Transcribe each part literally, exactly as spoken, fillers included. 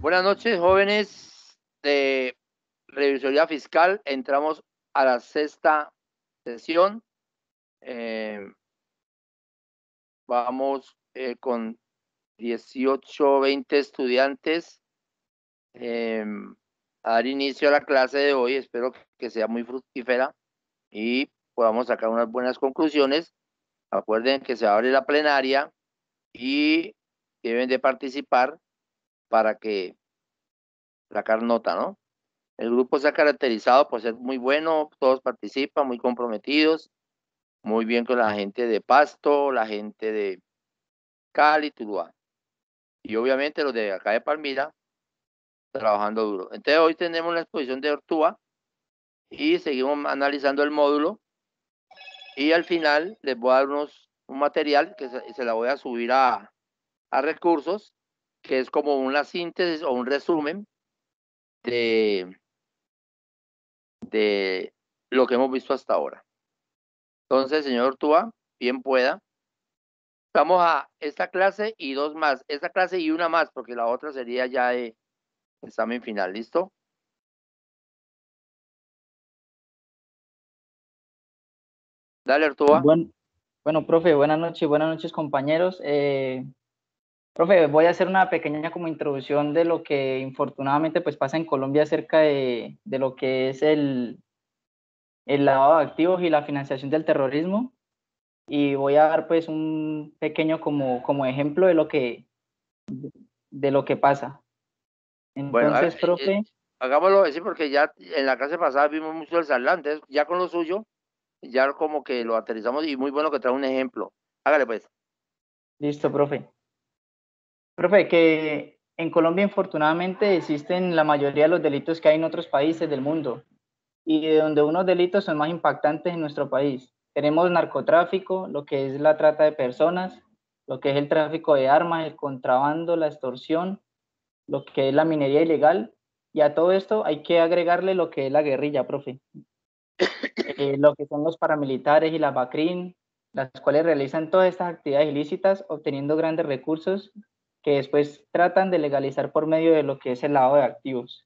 Buenas noches, jóvenes de Revisoría Fiscal. Entramos a la sexta sesión. Eh, vamos eh, con dieciocho, veinte estudiantes eh, a dar inicio a la clase de hoy. Espero que sea muy fructífera y podamos sacar unas buenas conclusiones. Acuerden que se abre la plenaria y deben de participar para que sacar nota, ¿no? El grupo se ha caracterizado por ser muy bueno, todos participan, muy comprometidos, muy bien con la gente de Pasto, la gente de Cali, Tuluá. Y obviamente los de acá de Palmira, trabajando duro. Entonces hoy tenemos la exposición de Ortúa y seguimos analizando el módulo. Y al final les voy a dar unos, un material que se, se la voy a subir a, a recursos, que es como una síntesis o un resumen de, de lo que hemos visto hasta ahora. Entonces, señor Ortúa, bien pueda. Vamos a esta clase y dos más. Esta clase y una más, porque la otra sería ya de examen final. ¿Listo? Dale, Ortúa. Bueno, bueno, profe, buenas noches, buenas noches, compañeros. Eh, profe, voy a hacer una pequeña como introducción de lo que infortunadamente pues pasa en Colombia acerca de, de lo que es el, el lavado de activos y la financiación del terrorismo. Y voy a dar pues un pequeño como, como ejemplo de lo que, de lo que pasa. Bueno, Entonces, eh, profe, hagámoslo así porque ya en la clase pasada vimos mucho el Sarlán. Ya con lo suyo, ya como que lo aterrizamos y muy bueno que trae un ejemplo. Hágale pues. listo, profe. Profe, que en Colombia infortunadamente existen la mayoría de los delitos que hay en otros países del mundo, y de donde unos delitos son más impactantes en nuestro país. Tenemos narcotráfico, lo que es la trata de personas, lo que es el tráfico de armas, el contrabando, la extorsión, lo que es la minería ilegal, y a todo esto hay que agregarle lo que es la guerrilla, profe. Eh, lo que son los paramilitares y la BACRIM, las cuales realizan todas estas actividades ilícitas obteniendo grandes recursos que después tratan de legalizar por medio de lo que es el lavado de activos.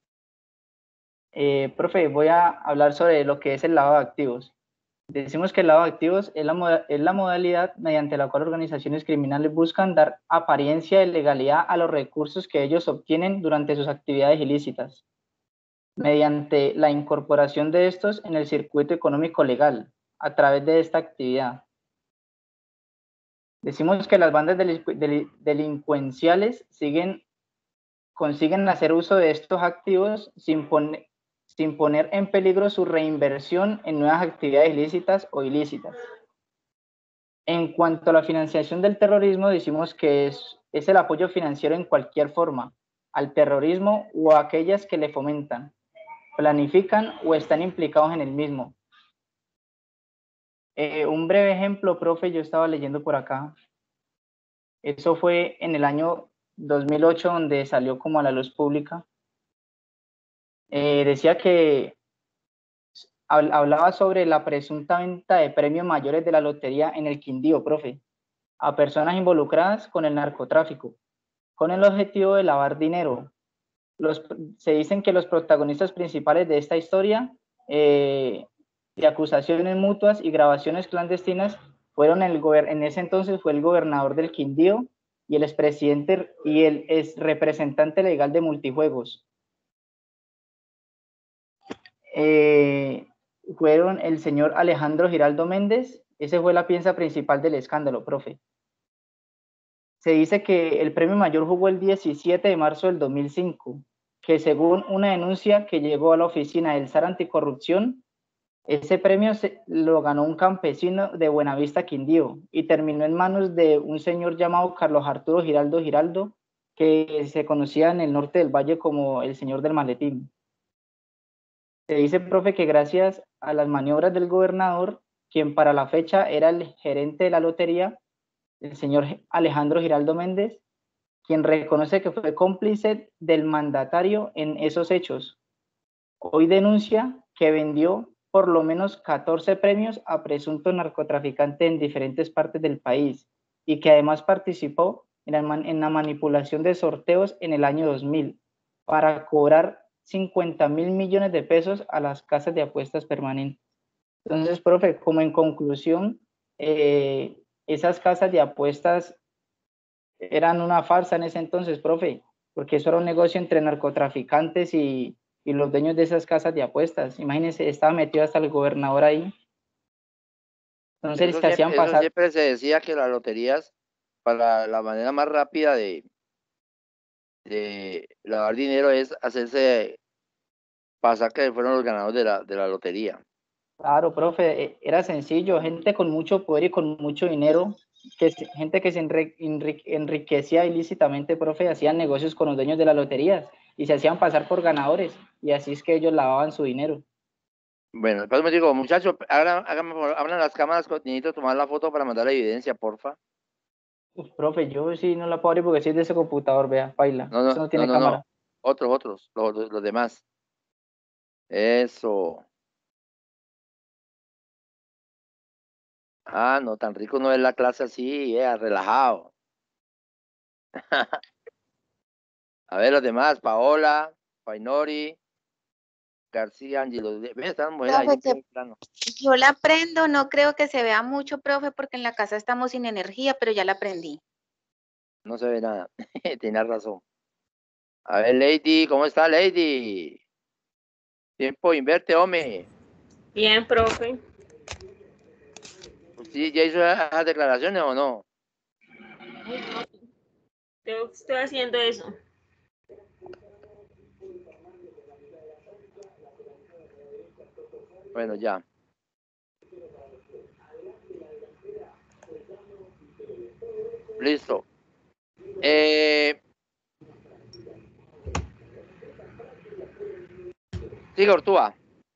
Eh, profe, voy a hablar sobre lo que es el lavado de activos. Decimos que el lavado de activos es la, es la modalidad mediante la cual organizaciones criminales buscan dar apariencia de legalidad a los recursos que ellos obtienen durante sus actividades ilícitas, mediante la incorporación de estos en el circuito económico legal, a través de esta actividad. Decimos que las bandas delincuenciales siguen, consiguen hacer uso de estos activos sin poner, sin poner en peligro su reinversión en nuevas actividades ilícitas o ilícitas. En cuanto a la financiación del terrorismo, decimos que es, es el apoyo financiero en cualquier forma al terrorismo o a aquellas que le fomentan, planifican o están implicados en el mismo. Eh, un breve ejemplo, profe, yo estaba leyendo por acá. Eso fue en el año dos mil ocho, donde salió como a la luz pública. Eh, decía que hablaba sobre la presunta venta de premios mayores de la lotería en el Quindío, profe, a personas involucradas con el narcotráfico, con el objetivo de lavar dinero. Los, se dicen que los protagonistas principales de esta historia, eh, de acusaciones mutuas y grabaciones clandestinas, fueron el en ese entonces fue el gobernador del Quindío y el expresidente y el ex representante legal de Multijuegos. Eh, fueron el señor Alejandro Giraldo Méndez. Esa fue la pieza principal del escándalo, profe. Se dice que el premio mayor jugó el diecisiete de marzo del dos mil cinco, que según una denuncia que llegó a la oficina del S A R Anticorrupción, ese premio se, lo ganó un campesino de Buenavista, Quindío, y terminó en manos de un señor llamado Carlos Arturo Giraldo Giraldo, que se conocía en el norte del valle como el señor del maletín. Se dice, profe, que gracias a las maniobras del gobernador, quien para la fecha era el gerente de la lotería, el señor Alejandro Giraldo Méndez, quien reconoce que fue cómplice del mandatario en esos hechos. Hoy denuncia que vendió por lo menos catorce premios a presuntos narcotraficantes en diferentes partes del país y que además participó en la, man, en la manipulación de sorteos en el año dos mil para cobrar cincuenta mil millones de pesos a las casas de apuestas permanentes. Entonces, profe, como en conclusión, eh, esas casas de apuestas eran una farsa en ese entonces, profe, porque eso era un negocio entre narcotraficantes y, y los dueños de esas casas de apuestas. Imagínense, estaba metido hasta el gobernador ahí. Entonces, Eso se hacían siempre, eso pasar. siempre se decía que las loterías, para la manera más rápida de, de lavar dinero es hacerse pasar que fueron los ganadores de la, de la lotería. Claro, profe, era sencillo, gente con mucho poder y con mucho dinero, que, gente que se enriquecía ilícitamente, profe, hacían negocios con los dueños de las loterías y se hacían pasar por ganadores, y así es que ellos lavaban su dinero. Bueno, después me digo, muchachos, háganme, abran las cámaras, necesito tomar la foto para mandar la evidencia, porfa. Uf, profe, yo sí no la puedo abrir porque sí es de ese computador, vea, baila, No, no, eso no no, tiene no, cámara. no, otros, otros, los, los, los demás. Eso. Ah, no, tan rico no es la clase así, eh, relajado. A ver, los demás, Paola, Fainori, García, Angelo. Ve, están mujeres ahí de primer plano. Yo la prendo, no creo que se vea mucho, profe, porque en la casa estamos sin energía, pero ya la prendí. No se ve nada, tienes razón. A ver, Lady, ¿cómo está, Lady? Tiempo, inverte, hombre. Bien, profe. ¿Usted ya hizo esas declaraciones o no? Yo estoy haciendo eso. Bueno, ya. Listo. Eh... Siga, Ortúa.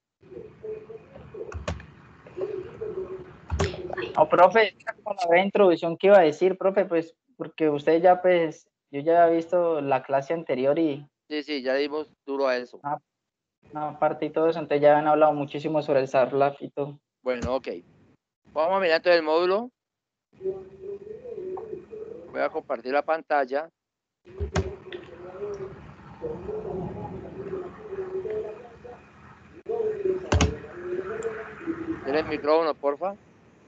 No, profe, con la introducción que iba a decir, profe, pues, porque usted ya, pues, yo ya he visto la clase anterior y... Sí, sí, ya le dimos duro a eso. Una, una parte y todo eso, entonces ya han hablado muchísimo sobre el SARLAF y todo. Bueno, ok. Vamos a mirar entonces el módulo. Voy a compartir la pantalla. Tiene el micrófono, porfa.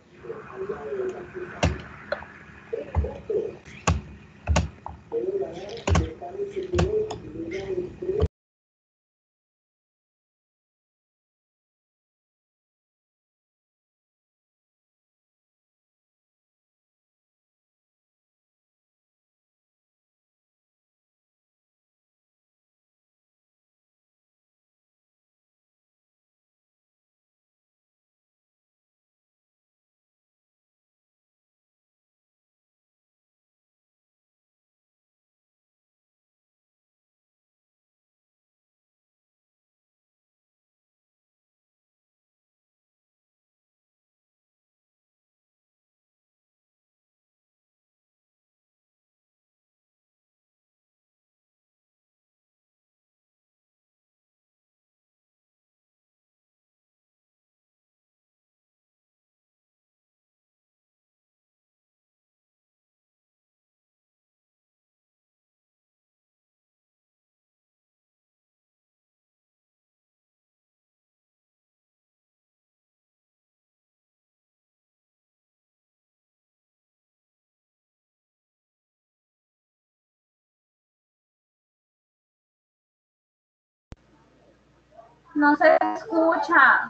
No se escucha.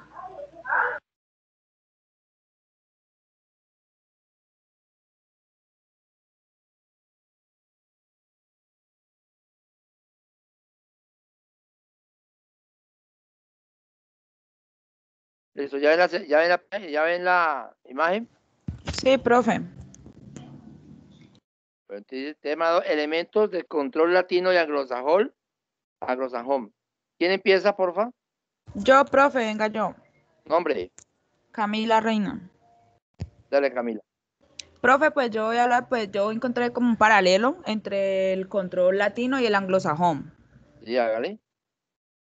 Listo, ¿ya ven la, ya ven la, ya ven la imagen? Sí, profe. Tema dos, elementos de control latino y anglosajón. Anglosajón. ¿Quién empieza, porfa? Yo, profe, venga yo. Nombre. Camila Reina. Dale, Camila. Profe, pues yo voy a hablar, pues yo encontré como un paralelo entre el control latino y el anglosajón. Sí, hágale.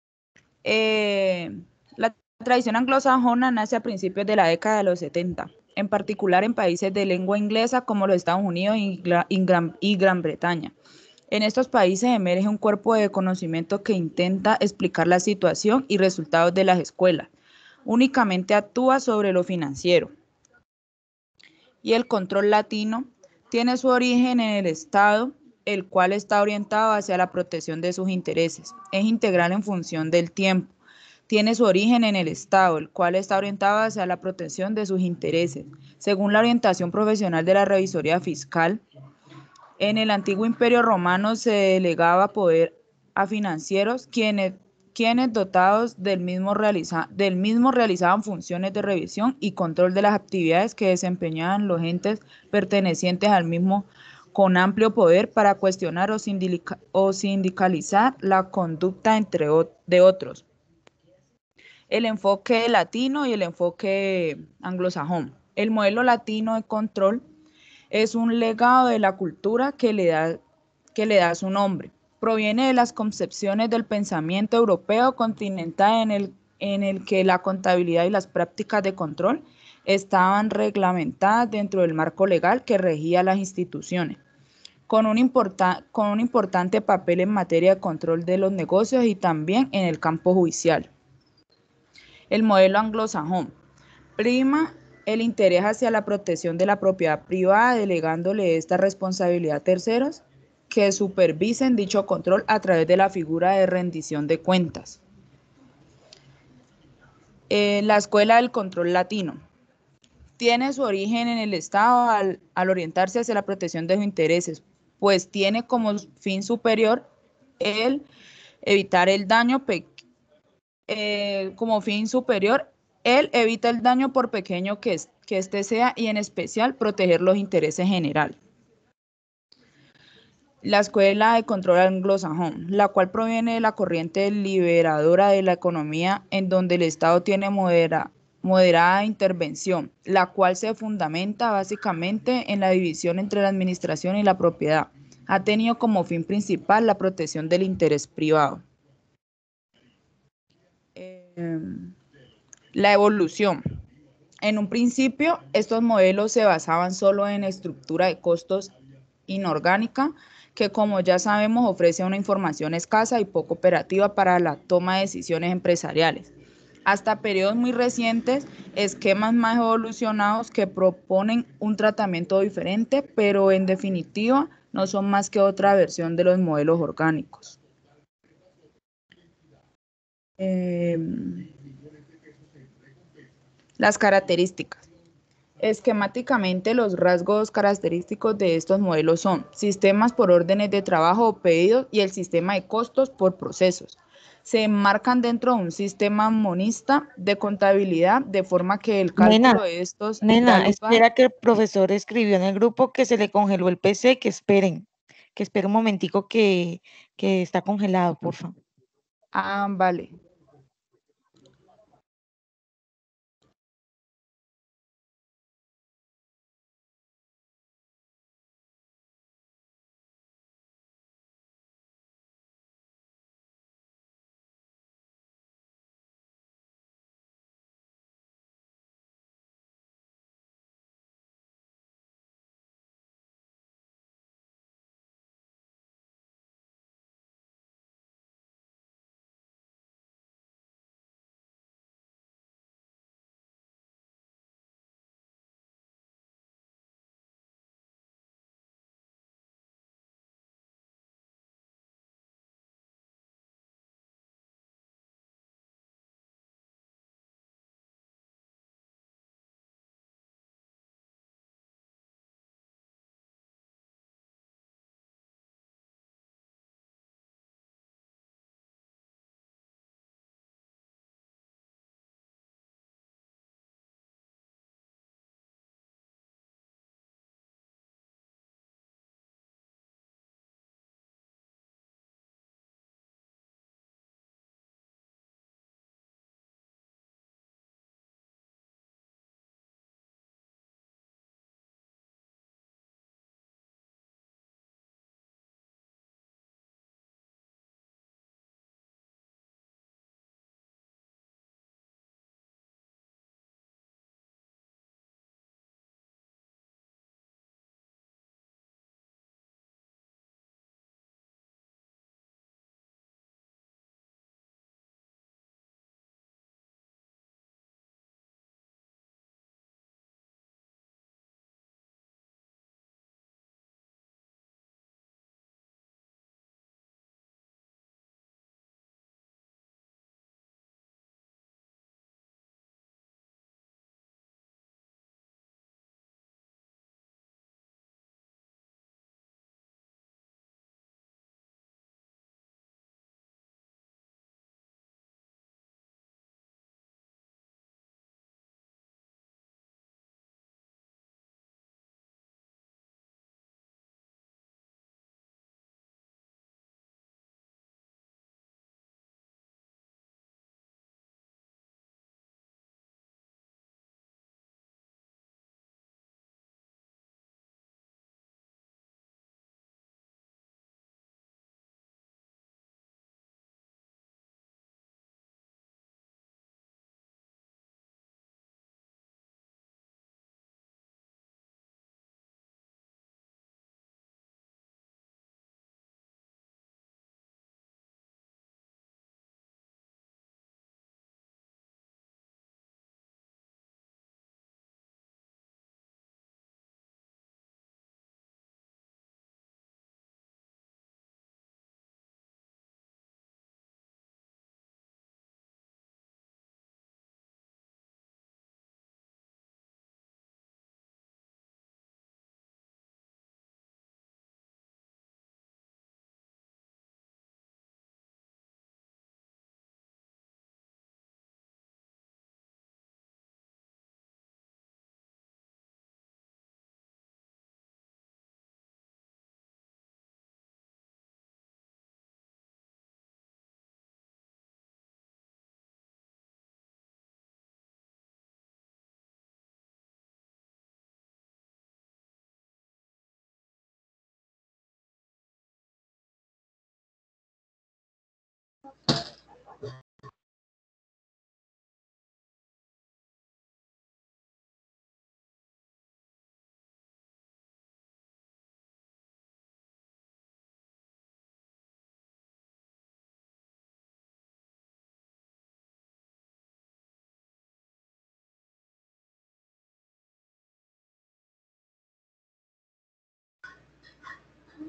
Eh, la tradición anglosajona nace a principios de la década de los setenta. en particular en países de lengua inglesa como los Estados Unidos y Gran, y Gran Bretaña. En estos países emerge un cuerpo de conocimiento que intenta explicar la situación y resultados de las escuelas. Únicamente actúa sobre lo financiero. Y el control latino tiene su origen en el Estado, el cual está orientado hacia la protección de sus intereses. Es integral en función del tiempo. Tiene su origen en el Estado, el cual está orientado hacia la protección de sus intereses. Según la orientación profesional de la revisoría fiscal, en el antiguo Imperio Romano se delegaba poder a financieros, quienes, quienes dotados del mismo, realiza, del mismo realizaban funciones de revisión y control de las actividades que desempeñaban los entes pertenecientes al mismo, con amplio poder para cuestionar o, sindica, o sindicalizar la conducta entre o, de otros. El enfoque latino y el enfoque anglosajón. El modelo latino de control es un legado de la cultura que le da, que le da su nombre. Proviene de las concepciones del pensamiento europeo continental en el, en el que la contabilidad y las prácticas de control estaban reglamentadas dentro del marco legal que regía las instituciones, con un, importa, con un importante papel en materia de control de los negocios y también en el campo judicial. El modelo anglosajón prima el interés hacia la protección de la propiedad privada, delegándole esta responsabilidad a terceros que supervisen dicho control a través de la figura de rendición de cuentas. Eh, la Escuela del Control Latino tiene su origen en el Estado al, al orientarse hacia la protección de sus intereses, pues tiene como fin superior el evitar el daño pequeño. Eh, como fin superior, él evita el daño por pequeño que, es, que éste sea y en especial proteger los intereses generales. La Escuela de Control Anglosajón, la cual proviene de la corriente liberadora de la economía en donde el Estado tiene modera, moderada intervención, la cual se fundamenta básicamente en la división entre la administración y la propiedad. Ha tenido como fin principal la protección del interés privado. La evolución. En un principio, estos modelos se basaban solo en estructura de costos inorgánica, que como ya sabemos ofrece una información escasa y poco operativa para la toma de decisiones empresariales. Hasta periodos muy recientes, esquemas más evolucionados que proponen un tratamiento diferente, pero en definitiva no son más que otra versión de los modelos orgánicos. Eh, Las características. Esquemáticamente, los rasgos característicos de estos modelos son sistemas por órdenes de trabajo o pedidos y el sistema de costos por procesos. Se enmarcan dentro de un sistema monista de contabilidad, de forma que el cálculo Nena, de estos... nena, da lugar- espera que el profesor escribió en el grupo que se le congeló el P C, que esperen, que esperen un momentico que, que está congelado, por favor. Ah, vale.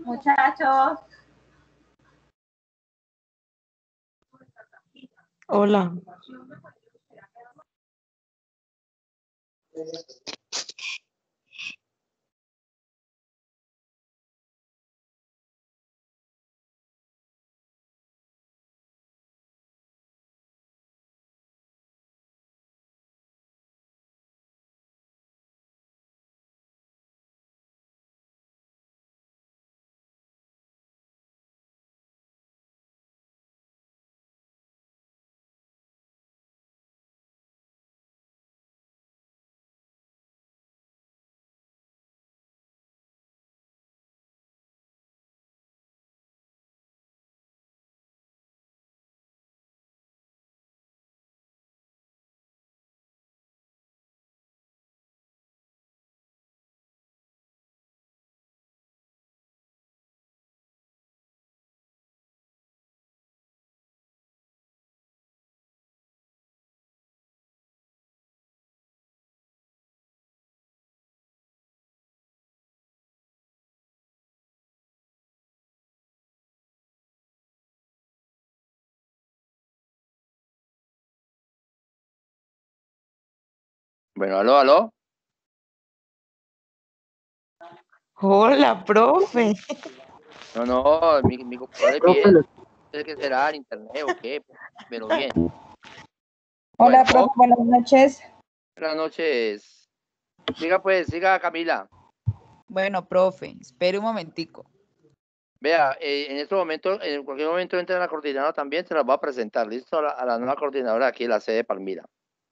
Muchachos, Hola. Bueno, aló, aló. Hola, profe. No, no, mi, mi computador es Profe, bien. lo- No sé qué será, el internet o qué, pero bien. Hola, Bueno, profe, buenas noches. buenas noches. Siga pues, siga Camila. Bueno, profe, espere un momentico. Vea, eh, en este momento, en cualquier momento entra la coordinadora también, se las va a presentar, ¿listo? A la, a la nueva coordinadora aquí en la sede de Palmira.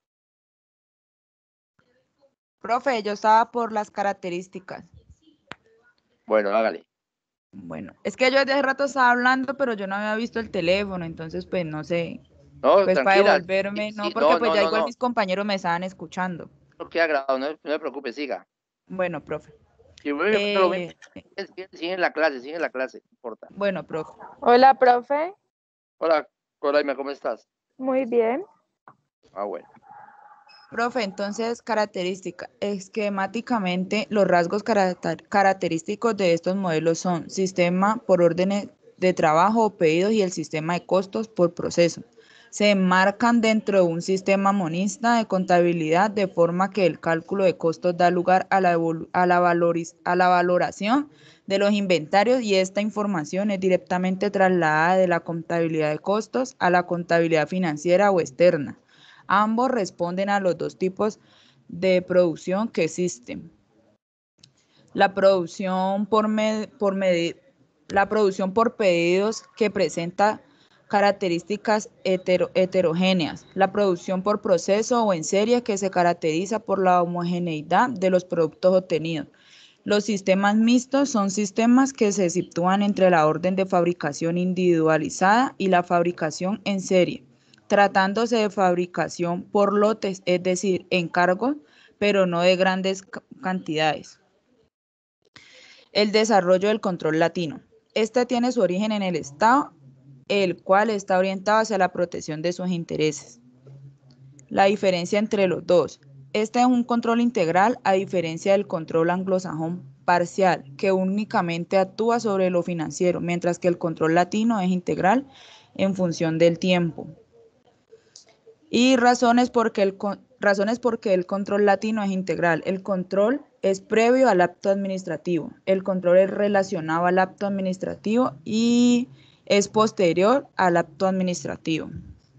Profe, yo estaba por las características. Bueno, hágale. Bueno, es que yo desde hace rato estaba hablando, pero yo no había visto el teléfono, entonces pues no sé, No, pues para tranquila. devolverme, Sí, no, sí, porque no, pues no, ya no, igual no. mis compañeros me estaban escuchando. No queda grabado, no, no se preocupe, siga. Bueno, profe. Si vuelve, lo mismo, Eh, sigue, sigue en la clase, sigue en la clase, no importa. bueno, profe. Hola, profe. Hola, Coraima, ¿cómo estás? Muy bien. Ah, bueno. Profe, entonces, característica. Esquemáticamente, los rasgos caracter- característicos de estos modelos son sistema por órdenes de trabajo o pedidos y el sistema de costos por proceso. Se enmarcan dentro de un sistema monista de contabilidad de forma que el cálculo de costos da lugar a la, evolu- a la, valoriz- a la valoración de los inventarios y esta información es directamente trasladada de la contabilidad de costos a la contabilidad financiera o externa. Ambos responden a los dos tipos de producción que existen. La producción por, med por medi la producción por pedidos que presenta características hetero heterogéneas. La producción por proceso o en serie que se caracteriza por la homogeneidad de los productos obtenidos. Los sistemas mixtos son sistemas que se sitúan entre la orden de fabricación individualizada y la fabricación en serie, tratándose de fabricación por lotes, es decir, encargos, pero no de grandes cantidades. El desarrollo del control latino. Este tiene su origen en el Estado, el cual está orientado hacia la protección de sus intereses. La diferencia entre los dos. Este es un control integral a diferencia del control anglosajón parcial, que únicamente actúa sobre lo financiero, mientras que el control latino es integral en función del tiempo. Y razones porque el, razones porque el control latino es integral. El control es previo al acto administrativo. El control es relacionado al acto administrativo y es posterior al acto administrativo.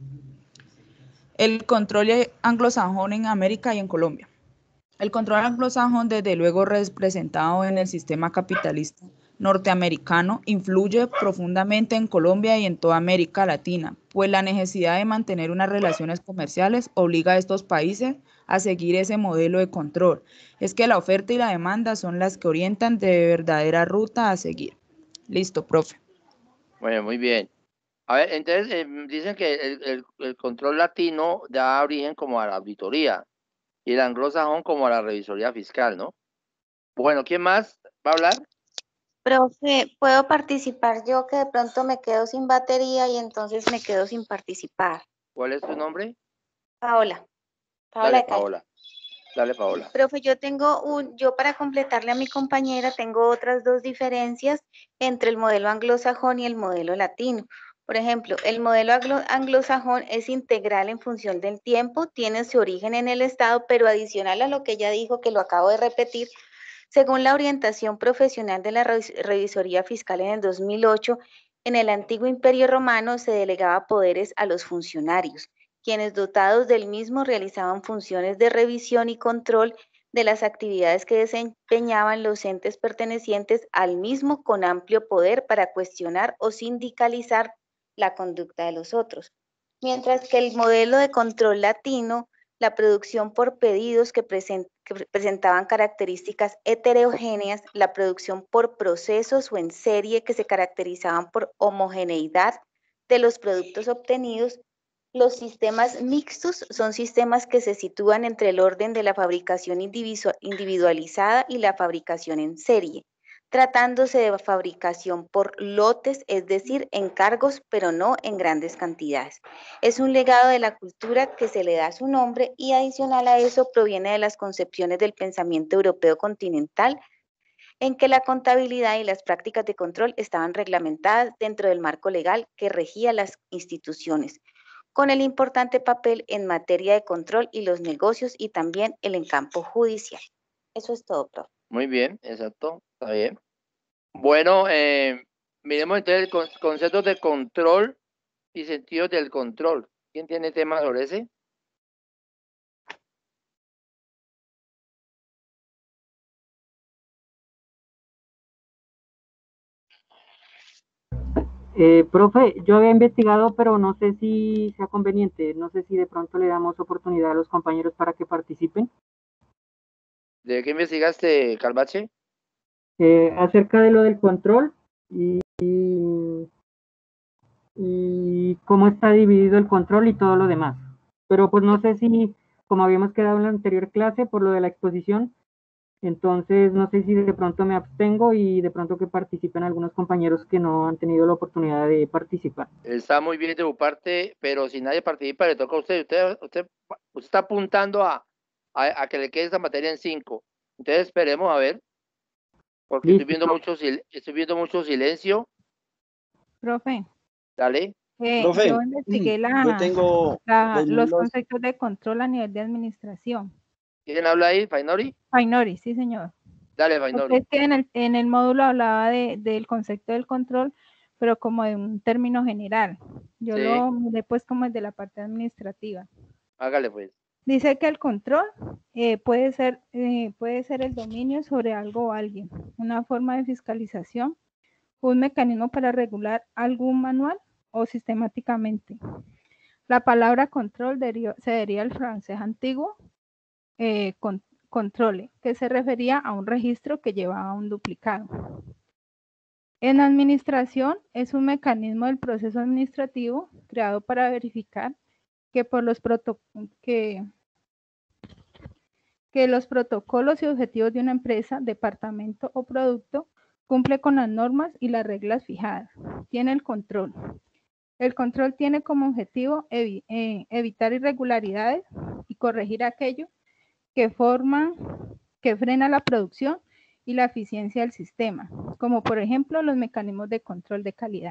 El control anglosajón en América y en Colombia. El control anglosajón, desde luego representado en el sistema capitalista norteamericano, influye profundamente en Colombia y en toda América Latina, pues la necesidad de mantener unas relaciones comerciales obliga a estos países a seguir ese modelo de control. Es que la oferta y la demanda son las que orientan de verdadera ruta a seguir. Listo, profe. Bueno, muy bien. A ver, entonces eh, dicen que el, el, el control latino da origen como a la auditoría y el anglosajón como a la revisoría fiscal, ¿no? Bueno, ¿quién más va a hablar? Profe, ¿puedo participar yo que de pronto me quedo sin batería y entonces me quedo sin participar? ¿Cuál es tu nombre? Paola. Paola Dale, de Cali. Paola. Dale, Paola. Profe, yo tengo un, yo para completarle a mi compañera tengo otras dos diferencias entre el modelo anglosajón y el modelo latino. Por ejemplo, el modelo anglo- anglosajón es integral en función del tiempo, tiene su origen en el Estado, pero adicional a lo que ella dijo, que lo acabo de repetir, según la orientación profesional de la revis- revisoría fiscal en el dos mil ocho, en el antiguo Imperio Romano se delegaba poderes a los funcionarios, quienes dotados del mismo realizaban funciones de revisión y control de las actividades que desempeñaban los entes pertenecientes al mismo con amplio poder para cuestionar o sindicalizar la conducta de los otros. Mientras que el modelo de control latino, la producción por pedidos que, present, que presentaban características heterogéneas, la producción por procesos o en serie que se caracterizaban por homogeneidad de los productos obtenidos. Los sistemas mixtos son sistemas que se sitúan entre el orden de la fabricación individualizada y la fabricación en serie, tratándose de fabricación por lotes, es decir, encargos, pero no en grandes cantidades. Es un legado de la cultura que se le da su nombre y adicional a eso proviene de las concepciones del pensamiento europeo continental, en que la contabilidad y las prácticas de control estaban reglamentadas dentro del marco legal que regía las instituciones, con el importante papel en materia de control y los negocios y también el en campo judicial. Eso es todo, profe. Muy bien, exacto, está bien. Bueno, eh, miremos entonces con, conceptos de control y sentidos del control. ¿Quién tiene temas sobre ese? Eh, profe, yo había investigado, pero no sé si sea conveniente, no sé si de pronto le damos oportunidad a los compañeros para que participen. ¿De qué investigaste, Calvache? Eh, acerca de lo del control y, y, y cómo está dividido el control y todo lo demás. Pero pues no sé si, como habíamos quedado en la anterior clase por lo de la exposición, entonces no sé si de pronto me abstengo y de pronto que participen algunos compañeros que no han tenido la oportunidad de participar. Está muy bien de su parte, pero si nadie participa, le toca a usted. Usted, usted, usted está apuntando a, a, a que le quede esa materia en cinco. Entonces esperemos a ver, porque Listo. estoy viendo mucho, sil- estoy viendo mucho silencio. Profe, Dale. eh, Profe, yo investigué yo la, tengo la- los los modelos. conceptos de control a nivel de administración. ¿Quién habla ahí, Fainori? Fainori, sí, señor. Dale, Porque Fainori. es que en el, en el módulo hablaba de, del concepto del control, pero como de un término general. Yo Sí. lo miré pues como el de la parte administrativa. Hágale pues. Dice que el control eh, puede ser, eh, puede ser el dominio sobre algo o alguien, una forma de fiscalización, un mecanismo para regular algún manual o sistemáticamente. La palabra control deriva, se deriva del francés antiguo eh, con, controle, que se refería a un registro que llevaba un duplicado. En administración es un mecanismo del proceso administrativo creado para verificar que por los protocolos que que los protocolos y objetivos de una empresa, departamento o producto cumple con las normas y las reglas fijadas. Tiene el control. El control tiene como objetivo evi eh, evitar irregularidades y corregir aquello que forman, que frena la producción y la eficiencia del sistema, como por ejemplo los mecanismos de control de calidad.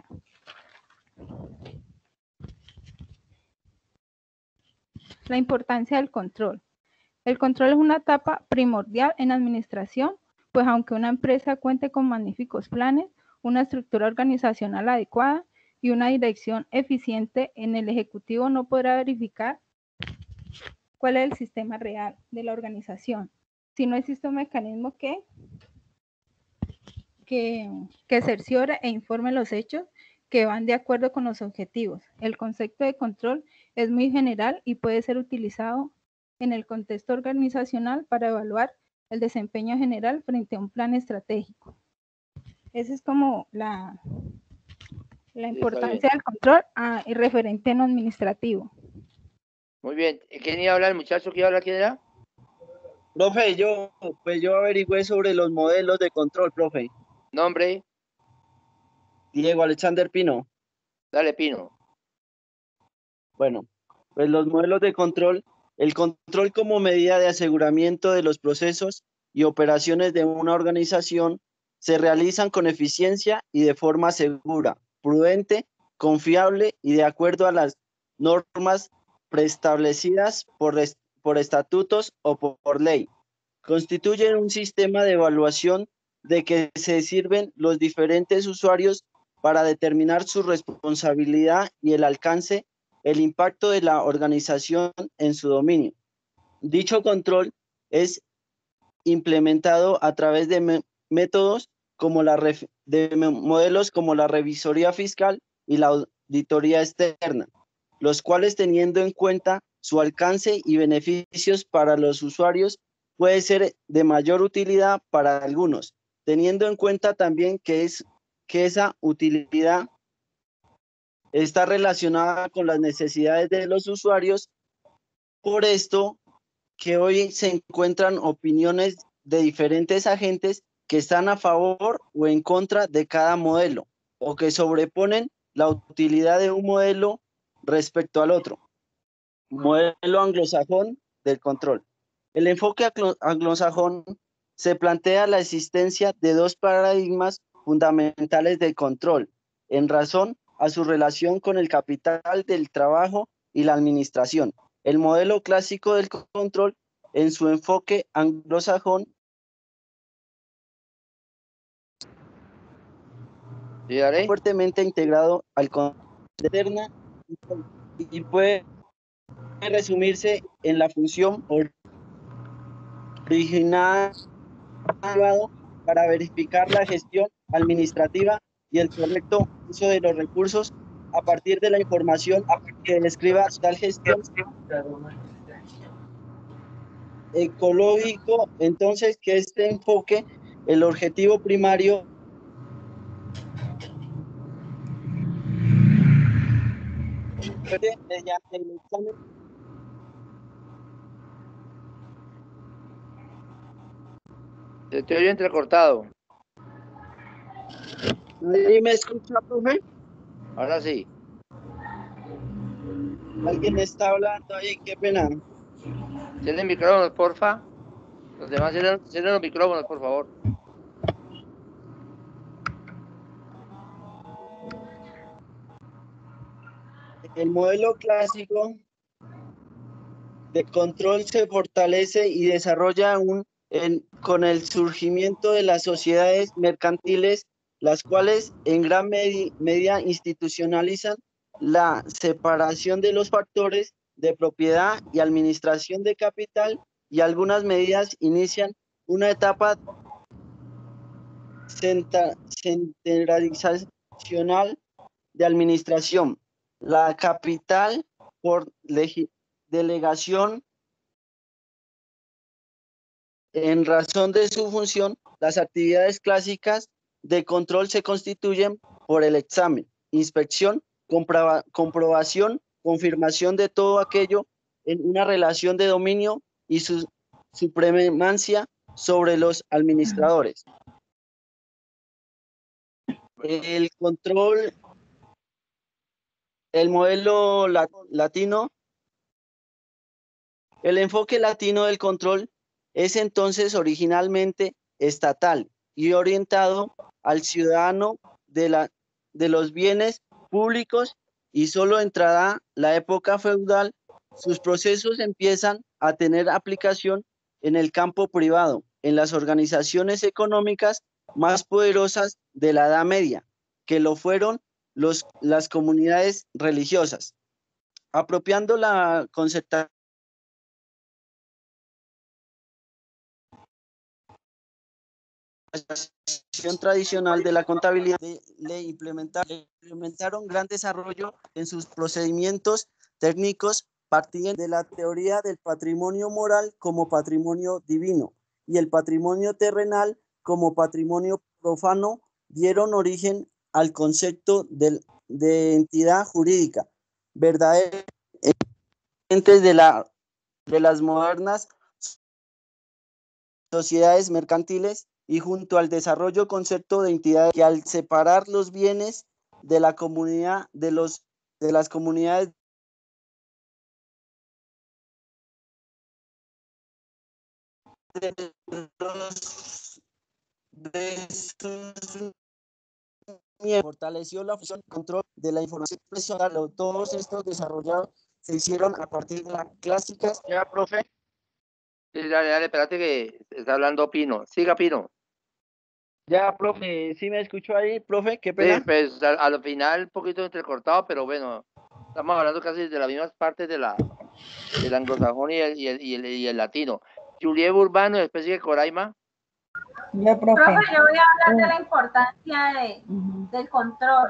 La importancia del control. El control es una etapa primordial en administración, pues aunque una empresa cuente con magníficos planes, una estructura organizacional adecuada y una dirección eficiente, en el ejecutivo no podrá verificar cuál es el sistema real de la organización, si no existe un mecanismo que, que, que cerciore e informe los hechos que van de acuerdo con los objetivos. El concepto de control es muy general y puede ser utilizado en el contexto organizacional para evaluar el desempeño general frente a un plan estratégico. Esa es como la, la importancia del control ah, y referente en lo administrativo. Muy bien. ¿Quién iba a hablar, el muchacho que iba a hablar? ¿Quién era? Profe, yo, pues yo averigüé sobre los modelos de control, profe. Nombre. Diego Alexander Pino. Dale, Pino. Bueno, pues los modelos de control El control como medida de aseguramiento de los procesos y operaciones de una organización se realizan con eficiencia y de forma segura, prudente, confiable y de acuerdo a las normas preestablecidas por, est por estatutos o por, por ley. Constituyen un sistema de evaluación de que se sirven los diferentes usuarios para determinar su responsabilidad y el alcance, el impacto de la organización en su dominio. Dicho control es implementado a través de métodos como la de modelos como la revisoría fiscal y la auditoría externa, los cuales, teniendo en cuenta su alcance y beneficios para los usuarios, puede ser de mayor utilidad para algunos, teniendo en cuenta también que, es, que esa utilidad está relacionada con las necesidades de los usuarios. Por esto, que hoy se encuentran opiniones de diferentes agentes que están a favor o en contra de cada modelo, o que sobreponen la utilidad de un modelo respecto al otro. Modelo anglosajón del control. El enfoque anglosajón se plantea la existencia de dos paradigmas fundamentales del control, en razón a su relación con el capital del trabajo y la administración. El modelo clásico del control, en su enfoque anglosajón, fuertemente integrado al control externa y puede resumirse en la función original para verificar la gestión administrativa y el correcto uso de los recursos a partir de la información que describa tal gestión. Ecológico, entonces, que este enfoque, el objetivo primario mediante el examen Se te oye entrecortado. ¿Nadie me escucha, profe? Ahora sí. ¿Alguien está hablando ahí? Qué pena. Cierren micrófonos, porfa. Los demás cierren, cierren los micrófonos, por favor. El modelo clásico de control se fortalece y desarrolla un, en, con el surgimiento de las sociedades mercantiles, las cuales en gran medi medida institucionalizan la separación de los factores de propiedad y administración de capital, y algunas medidas inician una etapa centralizacional de administración. La capital por delegación, en razón de su función, las actividades clásicas de control se constituyen por el examen, inspección, comproba, comprobación, confirmación de todo aquello en una relación de dominio y su supremacia sobre los administradores. El control, el modelo latino, el enfoque latino del control es entonces originalmente estatal y orientado al ciudadano de, la, de los bienes públicos, y solo entrada la época feudal, sus procesos empiezan a tener aplicación en el campo privado, en las organizaciones económicas más poderosas de la Edad Media, que lo fueron los, las comunidades religiosas, apropiando la conceptación tradicional de la contabilidad. Le, le, implementar, le implementaron gran desarrollo en sus procedimientos técnicos, partiendo de la teoría del patrimonio moral como patrimonio divino y el patrimonio terrenal como patrimonio profano, dieron origen al concepto de, de entidad jurídica verdadera de, la, de las modernas sociedades mercantiles, y junto al desarrollo concepto de entidad que, al separar los bienes de la comunidad de los de las comunidades de los de sus miembros, fortaleció la función de control de la información expresional. Todos estos desarrollados se hicieron a partir de las clásicas. Ya, profe. Sí, dale, dale, espérate que está hablando Pino. Siga, Pino. Ya, profe, ¿sí me escuchó ahí, profe? ¿Qué Sí, pena? pues al, al final un poquito entrecortado, pero bueno, estamos hablando casi de las mismas partes de la del anglosajón y el, y el, y el, y el latino. Juliet Urbano, especie de Coraima. Yo, profe. Profe, yo voy a hablar de la importancia de, del control.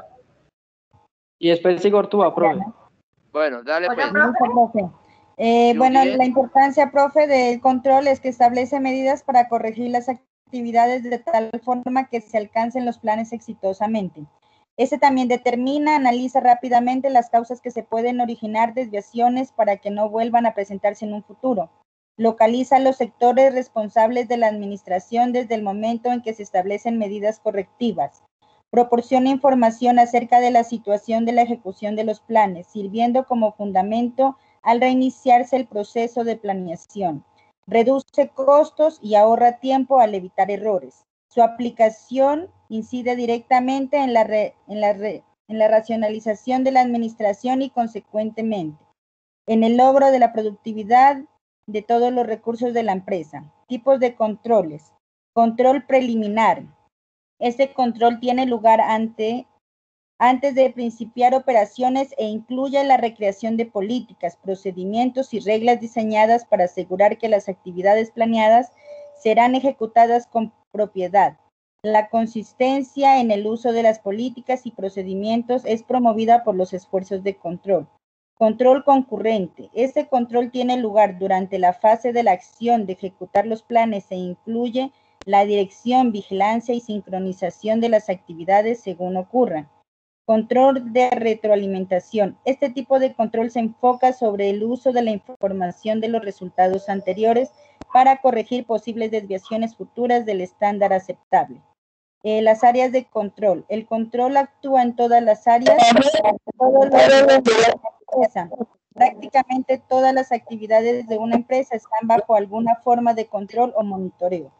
Y después sigo Ortúa, profe. Bueno, dale pues. Listo, profe. Eh, bueno, Juliet. la importancia, profe, del control es que establece medidas para corregir las actividades de tal forma que se alcancen los planes exitosamente. Este también determina, analiza rápidamente las causas que se pueden originar desviaciones para que no vuelvan a presentarse en un futuro. Localiza los sectores responsables de la administración desde el momento en que se establecen medidas correctivas. Proporciona información acerca de la situación de la ejecución de los planes, sirviendo como fundamento al reiniciarse el proceso de planeación. Reduce costos y ahorra tiempo al evitar errores. Su aplicación incide directamente en la, re, en, la re, en la racionalización de la administración y, consecuentemente, en el logro de la productividad de todos los recursos de la empresa. Tipos de controles. Control preliminar. Este control tiene lugar ante, antes de principiar operaciones e incluye la recreación de políticas, procedimientos y reglas diseñadas para asegurar que las actividades planeadas serán ejecutadas con propiedad. La consistencia en el uso de las políticas y procedimientos es promovida por los esfuerzos de control. Control concurrente. Este control tiene lugar durante la fase de la acción de ejecutar los planes e incluye la dirección, vigilancia y sincronización de las actividades según ocurran. Control de retroalimentación. Este tipo de control se enfoca sobre el uso de la información de los resultados anteriores para corregir posibles desviaciones futuras del estándar aceptable. Eh, las áreas de control. El control actúa en todas las áreas, todos los de la empresa. Prácticamente todas las actividades de una empresa están bajo alguna forma de control o monitoreo.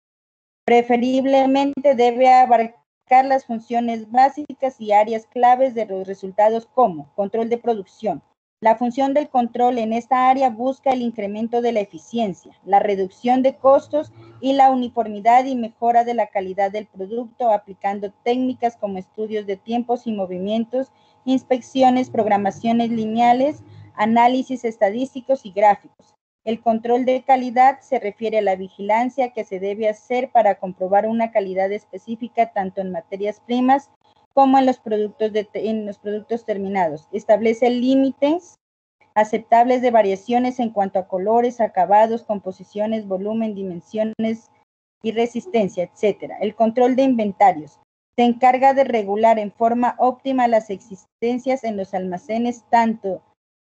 Preferiblemente debe abarcar las funciones básicas y áreas claves de los resultados como control de producción. La función del control en esta área busca el incremento de la eficiencia, la reducción de costos y la uniformidad y mejora de la calidad del producto, aplicando técnicas como estudios de tiempos y movimientos, inspecciones, programaciones lineales, análisis estadísticos y gráficos. El control de calidad se refiere a la vigilancia que se debe hacer para comprobar una calidad específica tanto en materias primas como en los productos, de, en los productos terminados. Establece límites aceptables de variaciones en cuanto a colores, acabados, composiciones, volumen, dimensiones y resistencia, etcétera. El control de inventarios se encarga de regular en forma óptima las existencias en los almacenes, tanto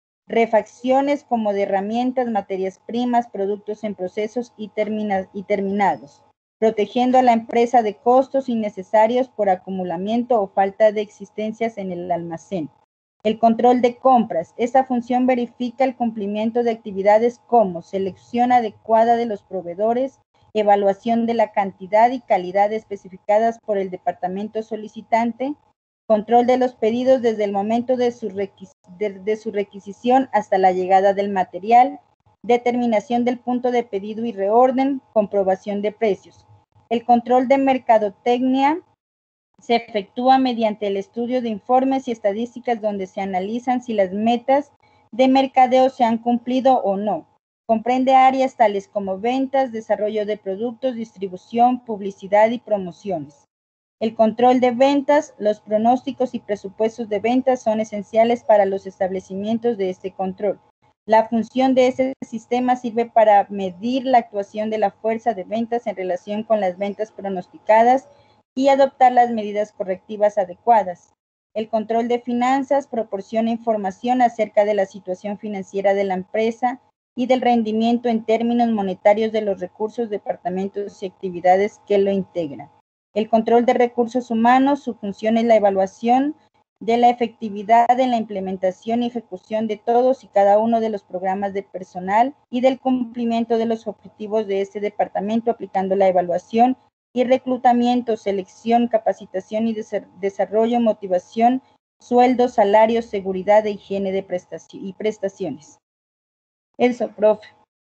refacciones como de herramientas, materias primas, productos en procesos y, termina, y terminados, protegiendo a la empresa de costos innecesarios por acumulamiento o falta de existencias en el almacén. El control de compras. Esta función verifica el cumplimiento de actividades como selección adecuada de los proveedores, evaluación de la cantidad y calidad especificadas por el departamento solicitante, control de los pedidos desde el momento de su, requis de, de su requisición hasta la llegada del material, determinación del punto de pedido y reorden, comprobación de precios. El control de mercadotecnia se efectúa mediante el estudio de informes y estadísticas donde se analizan si las metas de mercadeo se han cumplido o no. Comprende áreas tales como ventas, desarrollo de productos, distribución, publicidad y promociones. El control de ventas, los pronósticos y presupuestos de ventas son esenciales para los establecimientos de este control. La función de este sistema sirve para medir la actuación de la fuerza de ventas en relación con las ventas pronosticadas y adoptar las medidas correctivas adecuadas. El control de finanzas proporciona información acerca de la situación financiera de la empresa y del rendimiento en términos monetarios de los recursos, departamentos y actividades que lo integran. El control de recursos humanos, su función es la evaluación de la efectividad en la implementación y ejecución de todos y cada uno de los programas de personal y del cumplimiento de los objetivos de este departamento, aplicando la evaluación y reclutamiento, selección, capacitación y desarrollo, motivación, sueldos, salarios, seguridad e higiene de prestación y prestaciones. Eso, profe.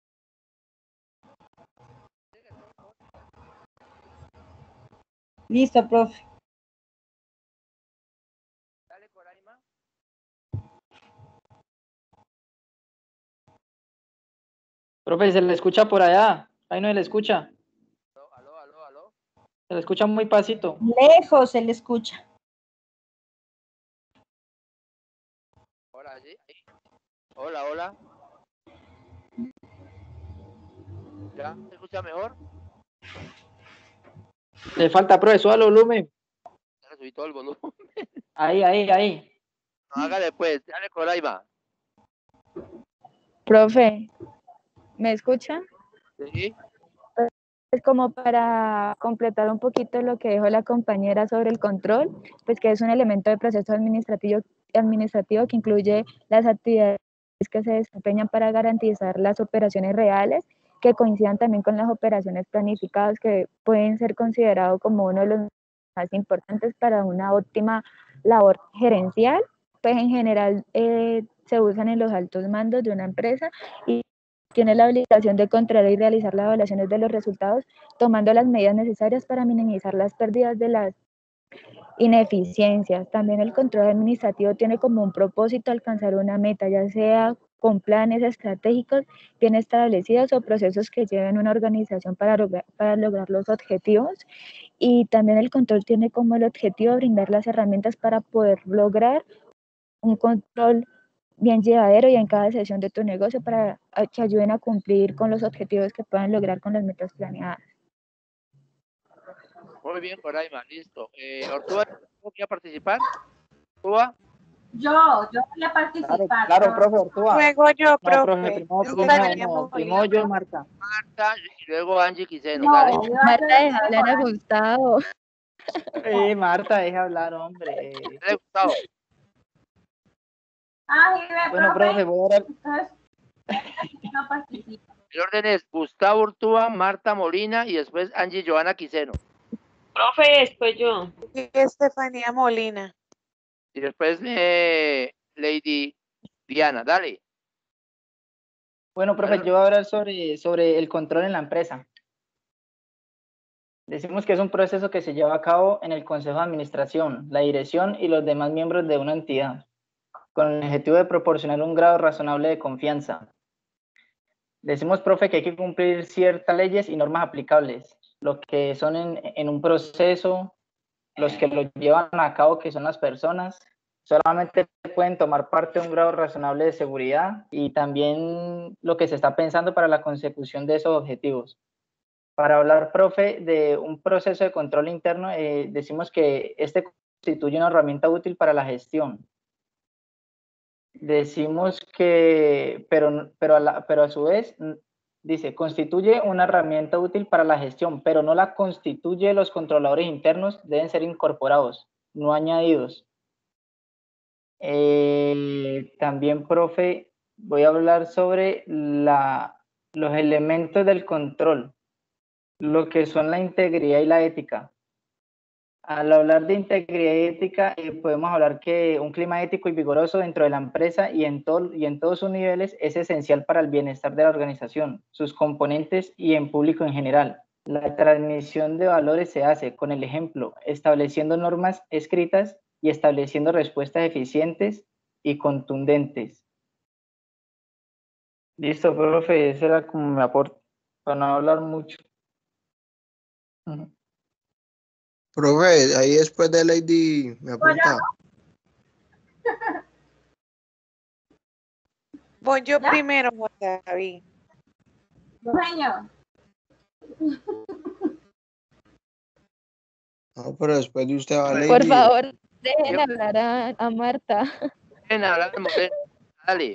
Listo, profe. Profe, se le escucha por allá. Ahí no se le escucha. Aló, aló, aló. Se le escucha muy pasito. Lejos se le escucha. Ahora sí. Hola, hola. ¿Ya se escucha mejor? Le falta, profe, suave el volumen. Ya subí todo el volumen. Ahí, ahí, ahí. No, hágale pues, dale Coraima. Profe, ¿me escucha? Sí. Pues como para completar un poquito lo que dijo la compañera sobre el control, pues que es un elemento de proceso administrativo, administrativo que incluye las actividades que se desempeñan para garantizar las operaciones reales, que coincidan también con las operaciones planificadas, que pueden ser considerados como uno de los más importantes para una óptima labor gerencial. Pues en general eh, se usan en los altos mandos de una empresa y tiene la obligación de controlar y realizar las evaluaciones de los resultados, tomando las medidas necesarias para minimizar las pérdidas de las ineficiencias. También el control administrativo tiene como un propósito alcanzar una meta, ya sea con planes estratégicos bien establecidos o procesos que lleven una organización para lograr, para lograr los objetivos. Y también el control tiene como el objetivo brindar las herramientas para poder lograr un control bien llevadero y en cada sesión de tu negocio para que ayuden a cumplir con los objetivos que puedan lograr con las metas planeadas. Muy bien, Coraima, listo. Eh, Ortúa, ¿quiere participar? ¿Ortúa? Yo, yo voy a participar. Claro, claro, profe, Ortúa. Luego yo, No, profe. profe, primero, Luego primero, estaríamos no, primero yo, Marta. Marta y luego Angie Quiseno, No, dale. yo voy a Marta, hacer deja hablar a Gustavo. Eh, Marta, deja hablar, hombre. Dale, Gustavo. Ah, y ve, Bueno, profe. profe, voy a dar... Entonces, no participo. El orden es Gustavo Ortúa, Marta Molina y después Angie Joana Quiseno. Profe, después yo. Y Estefanía Molina. Y después eh, Lady Diana, dale. Bueno, profe, yo voy a hablar sobre, sobre el control en la empresa. Decimos que es un proceso que se lleva a cabo en el Consejo de Administración, la dirección y los demás miembros de una entidad, con el objetivo de proporcionar un grado razonable de confianza. Decimos, profe, que hay que cumplir ciertas leyes y normas aplicables, lo que son en, en un proceso, los que lo llevan a cabo, que son las personas, solamente pueden tomar parte de un grado razonable de seguridad y también lo que se está pensando para la consecución de esos objetivos. Para hablar, profe, de un proceso de control interno, eh, decimos que este constituye una herramienta útil para la gestión. Decimos que, pero, pero, a la, pero a su vez, dice, constituye una herramienta útil para la gestión, pero no la constituye. Los controladores internos deben ser incorporados, no añadidos. Eh, también, profe, voy a hablar sobre la, los elementos del control, lo que son la integridad y la ética. Al hablar de integridad y ética, eh, podemos hablar que un clima ético y vigoroso dentro de la empresa y en, todo, y en todos sus niveles es esencial para el bienestar de la organización, sus componentes y en público en general. La transmisión de valores se hace con el ejemplo, estableciendo normas escritas y estableciendo respuestas eficientes y contundentes. Listo, profe, ese era como mi aporte, para no hablar mucho. Uh-huh. Profe, ahí después de Lady me apunta. Voy yo ¿Ya? primero, Juan David. Dueño. No, pero después de usted va Lady. Por favor, dejen hablar a, a Marta. Dejen hablar, dale.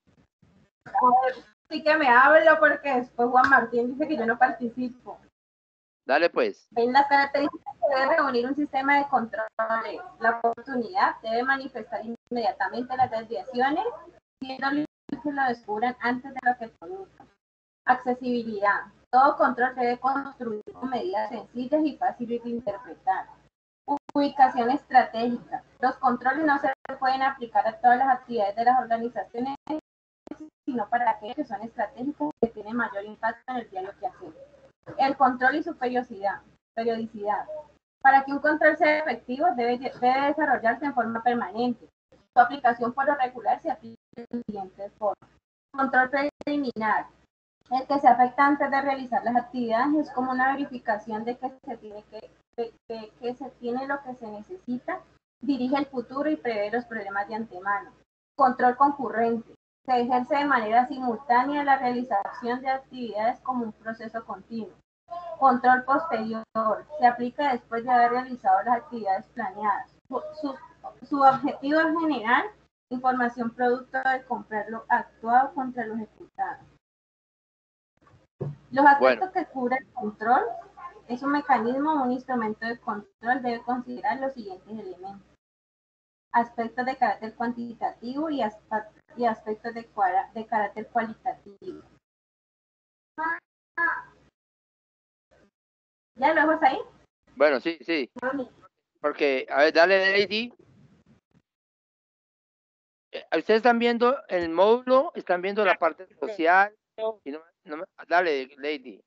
Así que me hablo porque después Juan Martín dice que yo no participo. Dale pues. Ven las características debe reunir un sistema de controles. La oportunidad debe manifestar inmediatamente las desviaciones, siendo que lo descubran antes de lo que produzcan. Accesibilidad. Todo control debe construir con medidas sencillas y fáciles de interpretar. Ubicación estratégica. Los controles no se pueden aplicar a todas las actividades de las organizaciones, sino para aquellas que son estratégicas y que tienen mayor impacto en el diario quehacer. El control y su periodicidad. periodicidad. Para que un control sea efectivo, debe, debe desarrollarse en forma permanente. Su aplicación por lo regular se aplica en las siguientes formas. Control preliminar. El que se afecta antes de realizar las actividades es como una verificación de que se tiene, que, de, de que se tiene lo que se necesita, dirige el futuro y prevé los problemas de antemano. Control concurrente. Se ejerce de manera simultánea la realización de actividades como un proceso continuo. Control posterior. Se aplica después de haber realizado las actividades planeadas. Su, su, su objetivo es generar información producto de comprarlo actuado contra lo ejecutado. Los aspectos bueno. que cubre el control es un mecanismo o un instrumento de control debe considerar los siguientes elementos. Aspectos de carácter cuantitativo y, aspe y aspectos de, de carácter cualitativo. ¿Ya lo vamos ahí? Bueno, sí, sí. Porque, a ver, dale, Lady. Ustedes están viendo el módulo, están viendo la parte social. Y no, no, dale, Lady.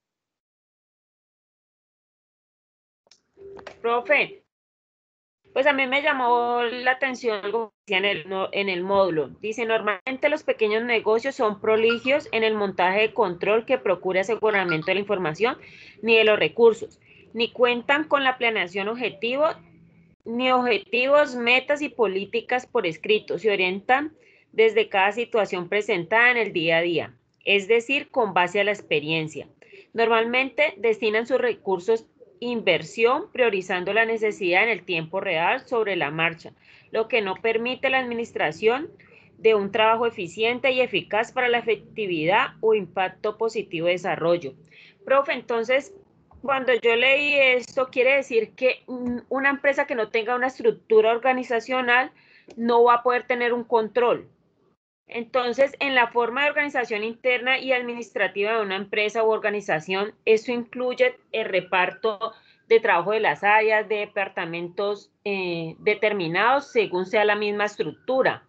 Profe, pues a mí me llamó la atención algo que decía en el, no, en el módulo. Dice, normalmente los pequeños negocios son proligios en el montaje de control que procure aseguramiento de la información ni de los recursos, ni cuentan con la planeación objetivo, ni objetivos, metas y políticas por escrito. Se orientan desde cada situación presentada en el día a día, es decir, con base a la experiencia. Normalmente destinan sus recursos inversión priorizando la necesidad en el tiempo real sobre la marcha, lo que no permite la administración de un trabajo eficiente y eficaz para la efectividad o impacto positivo de desarrollo. Profe, entonces, cuando yo leí esto, quiere decir que una empresa que no tenga una estructura organizacional no va a poder tener un control. Entonces, en la forma de organización interna y administrativa de una empresa u organización, eso incluye el reparto de trabajo de las áreas, de departamentos eh, determinados según sea la misma estructura,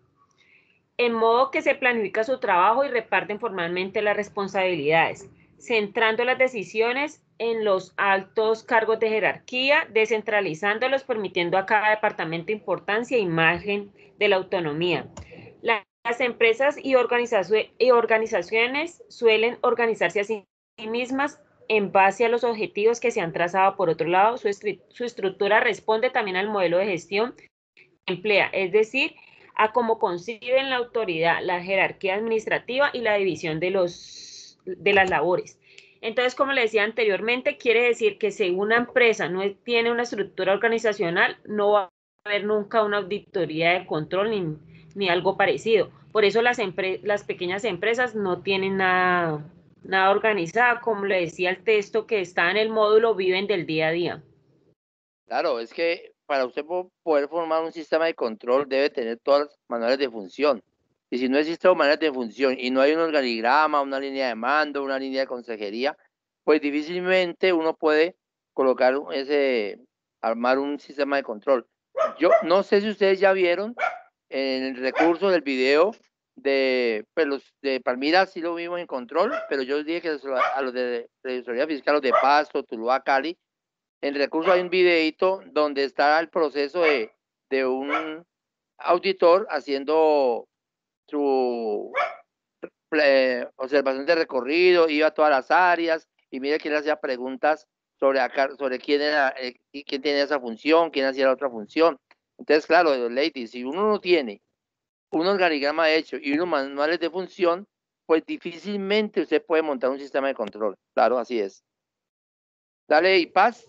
en modo que se planifica su trabajo y reparten formalmente las responsabilidades, centrando las decisiones en los altos cargos de jerarquía, descentralizándolos, permitiendo a cada departamento importancia e imagen de la autonomía. La Las empresas y, y organizaciones suelen organizarse a sí mismas en base a los objetivos que se han trazado. Por otro lado, su, su estructura responde también al modelo de gestión que emplea, es decir, a cómo conciben la autoridad, la jerarquía administrativa y la división de, los, de las labores. Entonces, como le decía anteriormente, quiere decir que si una empresa no tiene una estructura organizacional, no va a haber nunca una auditoría de control ni ni algo parecido. Por eso las, las pequeñas empresas no tienen nada, nada organizado, como le decía el texto que está en el módulo, viven del día a día. Claro, es que para usted poder formar un sistema de control debe tener todas las manuales de función. Y si no existen manuales de función y no hay un organigrama, una línea de mando, una línea de consejería, pues difícilmente uno puede colocar ese, armar un sistema de control. Yo no sé si ustedes ya vieron en el recurso del video de, pues los de Palmira sí lo vimos en control, pero yo les dije que a los de Revisoría Fiscal, los de Pasto, Tuluá, Cali, en el recurso hay un videito donde está el proceso de, de un auditor haciendo su eh, observación de recorrido, iba a todas las áreas y mira que le hacía preguntas sobre, acá, sobre quién, era, eh, quién tenía esa función, quién hacía la otra función. Entonces, claro, lady, si uno no tiene un organigrama hecho y unos manuales de función, pues difícilmente usted puede montar un sistema de control. Claro, así es. Dale, y Paz.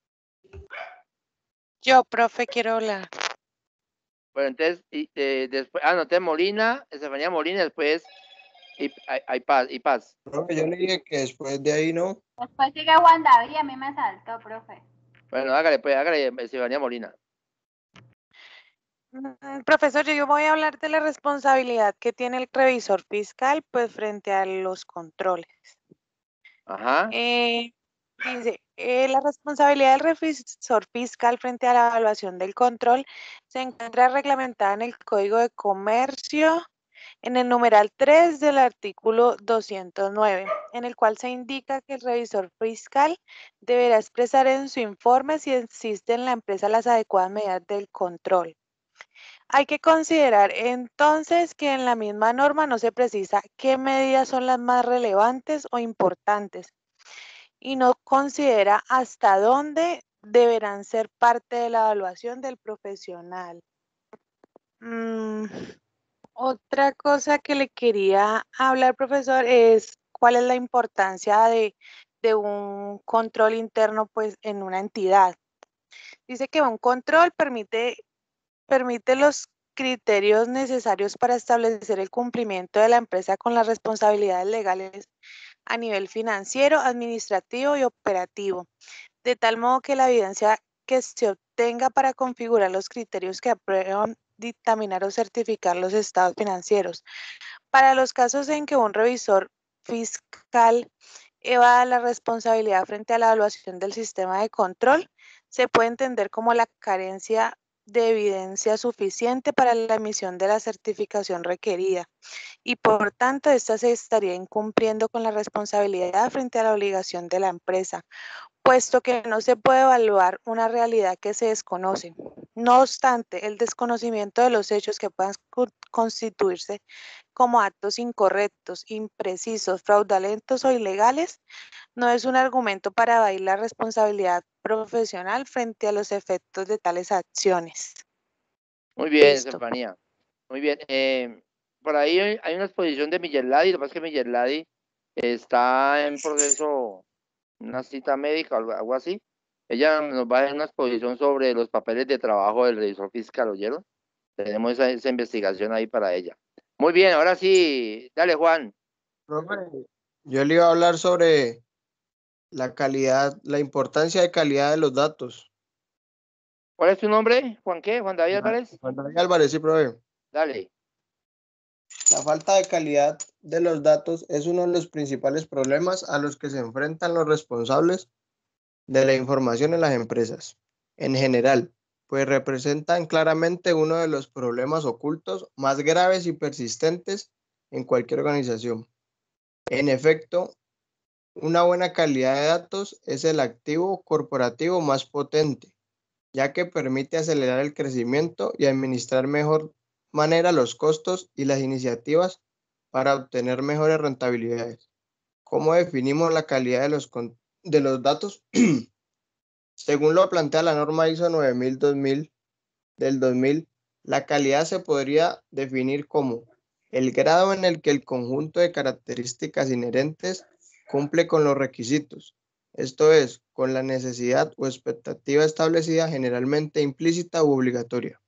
Yo, profe, quiero hablar. Bueno, entonces, y, eh, después, ah, no, entonces Molina, Estefanía Molina, después, y, hay, hay Paz, y Paz. Profe, yo le dije que después de ahí no. Después sigue Juan David, a mí me saltó, profe. Bueno, hágale, pues, hágale, Estefanía Molina. Mm, Profesor, yo yo voy a hablar de la responsabilidad que tiene el revisor fiscal, pues frente a los controles. Ajá. Eh, dice, eh, la responsabilidad del revisor fiscal frente a la evaluación del control se encuentra reglamentada en el Código de Comercio, en el numeral tres del artículo doscientos nueve, en el cual se indica que el revisor fiscal deberá expresar en su informe si existen en la empresa las adecuadas medidas del control. Hay que considerar entonces que en la misma norma no se precisa qué medidas son las más relevantes o importantes y no considera hasta dónde deberán ser parte de la evaluación del profesional. Mm, otra cosa que le quería hablar, profesor, es cuál es la importancia de, de un control interno pues, en una entidad. Dice que un control permite, permite los criterios necesarios para establecer el cumplimiento de la empresa con las responsabilidades legales a nivel financiero, administrativo y operativo, de tal modo que la evidencia que se obtenga para configurar los criterios que aprueban, dictaminar o certificar los estados financieros. Para los casos en que un revisor fiscal evada la responsabilidad frente a la evaluación del sistema de control, se puede entender como la carencia de evidencia suficiente para la emisión de la certificación requerida y por tanto esta se estaría incumpliendo con la responsabilidad frente a la obligación de la empresa, puesto que no se puede evaluar una realidad que se desconoce. No obstante, el desconocimiento de los hechos que puedan constituirse como actos incorrectos, imprecisos, fraudulentos o ilegales no es un argumento para evadir la responsabilidad profesional frente a los efectos de tales acciones. Muy bien, Listo. Estefanía. Muy bien. Eh, por ahí hay hay una exposición de Millerladi, lo que pasa es que Millerladi está en proceso, una cita médica o algo, algo así. Ella nos va a dar una exposición sobre los papeles de trabajo del revisor fiscal, ¿oyeron? Tenemos esa, esa investigación ahí para ella. Muy bien, ahora sí, dale, Juan. Profe, yo le iba a hablar sobre la calidad, la importancia de calidad de los datos. ¿Cuál es tu nombre? ¿Juan qué? ¿Juan David Álvarez? Juan David Álvarez, sí, profe. Dale. La falta de calidad de los datos es uno de los principales problemas a los que se enfrentan los responsables de la información en las empresas, en general, pues representan claramente uno de los problemas ocultos más graves y persistentes en cualquier organización. En efecto, una buena calidad de datos es el activo corporativo más potente, ya que permite acelerar el crecimiento y administrar mejor manera los costos y las iniciativas para obtener mejores rentabilidades. ¿Cómo definimos la calidad de los, de los datos? Según lo plantea la norma I S O nueve mil dos mil del dos mil, la calidad se podría definir como el grado en el que el conjunto de características inherentes cumple con los requisitos, esto es, con la necesidad o expectativa establecida, generalmente implícita u obligatoria.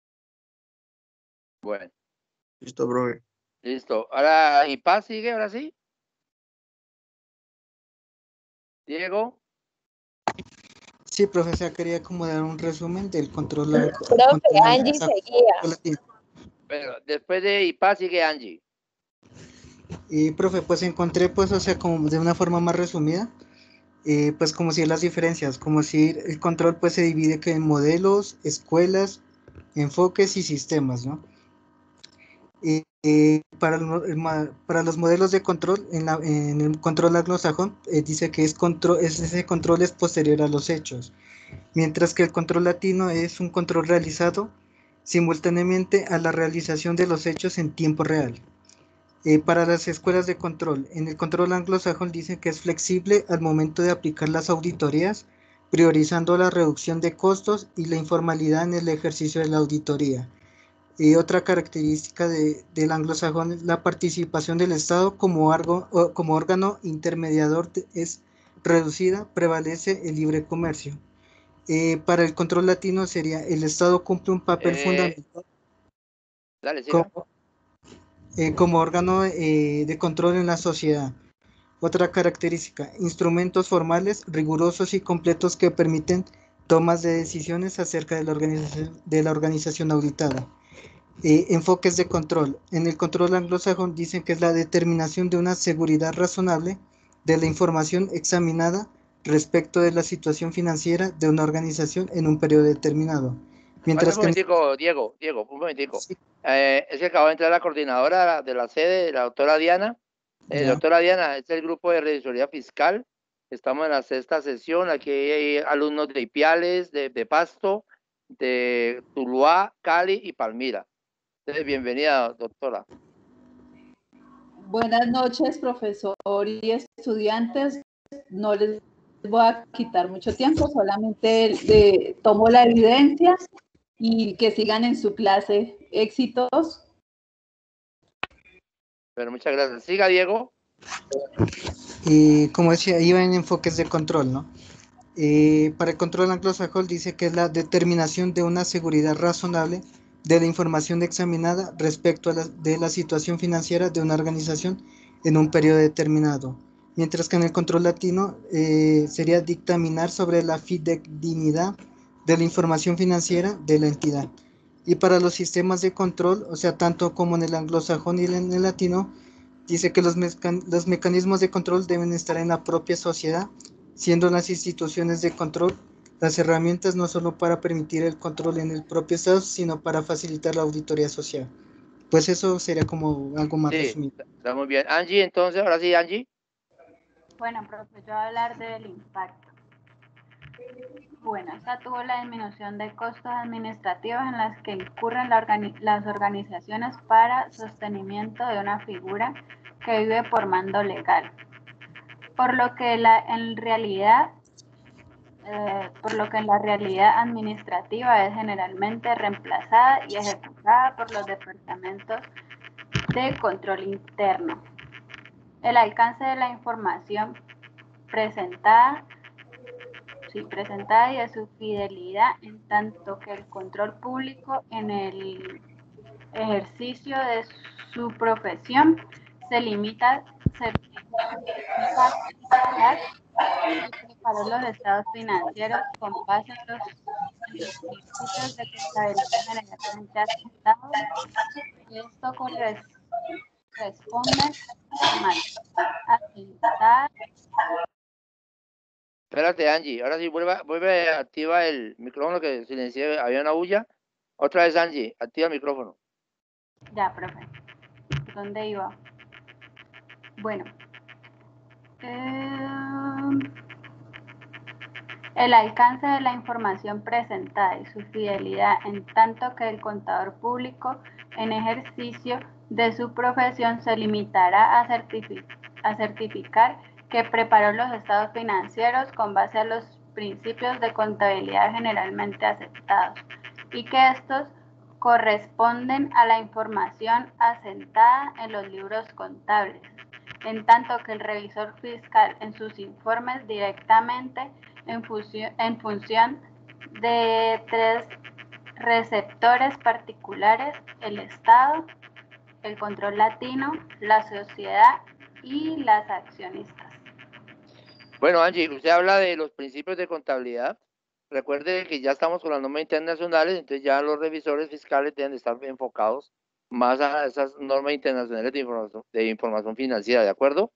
Bueno. Listo, profe. Listo. Ahora, ¿y Paz sigue ahora sí? Diego. Sí, profesor, quería como dar un resumen del control. Profe, Angie seguía. Pero después de I P A sigue Angie. Y, profe, pues encontré, pues, o sea, como de una forma más resumida, eh, pues como si las diferencias, como si el control pues se divide que en modelos, escuelas, enfoques y sistemas, ¿no? Eh, eh, para, el, para los modelos de control, en, la, en el control anglosajón, eh, dice que es control, es, ese control es posterior a los hechos, mientras que el control latino es un control realizado simultáneamente a la realización de los hechos en tiempo real. Eh, para las escuelas de control, en el control anglosajón dicen que es flexible al momento de aplicar las auditorías, priorizando la reducción de costos y la informalidad en el ejercicio de la auditoría. Y otra característica de, del anglosajón es la participación del Estado como, argo, como órgano intermediador es reducida, prevalece el libre comercio. Eh, para el control latino sería el Estado cumple un papel eh, fundamental dale, siga. como, eh, como órgano eh, de control en la sociedad. Otra característica, instrumentos formales, rigurosos y completos que permiten tomas de decisiones acerca de la organización, de la organización auditada. Eh, enfoques de control. En el control anglosajón dicen que es la determinación de una seguridad razonable de la información examinada respecto de la situación financiera de una organización en un periodo determinado. Mientras un que... momentico, Diego, Diego, un momentico. Sí. Eh, es que acaba de entrar la coordinadora de la sede, la doctora Diana. Eh, doctora Diana, es el grupo de revisoría fiscal. Estamos en la sexta sesión. Aquí hay alumnos de Ipiales, de, de Pasto, de Tuluá, Cali y Palmira. Entonces, bienvenida, doctora. Buenas noches, profesor y estudiantes. No les voy a quitar mucho tiempo, solamente de, tomo la evidencia y que sigan en su clase. Éxitos. Pero muchas gracias. Siga, Diego. Y como decía, iba en enfoques de control, ¿no? Eh, para el control anglosajón dice que es la determinación de una seguridad razonable de la información examinada respecto a la, de la situación financiera de una organización en un periodo determinado. Mientras que en el control latino eh, sería dictaminar sobre la fidedignidad de la información financiera de la entidad. Y para los sistemas de control, o sea, tanto como en el anglosajón y en el latino, dice que los, mecan los mecanismos de control deben estar en la propia sociedad, siendo las instituciones de control las herramientas no solo para permitir el control en el propio Estado, sino para facilitar la auditoría social. Pues eso sería como algo más sí, resumido. Está muy bien. Angie, entonces, ahora sí, Angie. Bueno, profe, yo voy a hablar del impacto. Bueno, esta tuvo la disminución de costos administrativos en las que incurren la organi las organizaciones para sostenimiento de una figura que vive por mando legal. Por lo que la, en realidad, eh, por lo que en la realidad administrativa es generalmente reemplazada y ejecutada por los departamentos de control interno. El alcance de la información presentada, sí, presentada y de su fidelidad, en tanto que el control público en el ejercicio de su profesión se limita, se para los estados financieros con base en los, en los principios de contabilidad generalmente aceptados. Esto corresponde a aceptar. Espérate, Angie, ahora sí, vuelve, vuelve, activa el micrófono que silencié, había una bulla. Otra vez, Angie, activa el micrófono. Ya, profe. ¿Dónde iba? Bueno. Eh, el alcance de la información presentada y su fidelidad, en tanto que el contador público en ejercicio de su profesión se limitará a, certific a certificar que preparó los estados financieros con base a los principios de contabilidad generalmente aceptados y que estos corresponden a la información asentada en los libros contables, en tanto que el revisor fiscal en sus informes directamente en, en función de tres receptores particulares: el Estado, el control latino, la sociedad y las accionistas. Bueno, Angie, usted habla de los principios de contabilidad. Recuerde que ya estamos con las normas internacionales, entonces ya los revisores fiscales deben estar enfocados más a esas normas internacionales de información, de información financiera, ¿de acuerdo?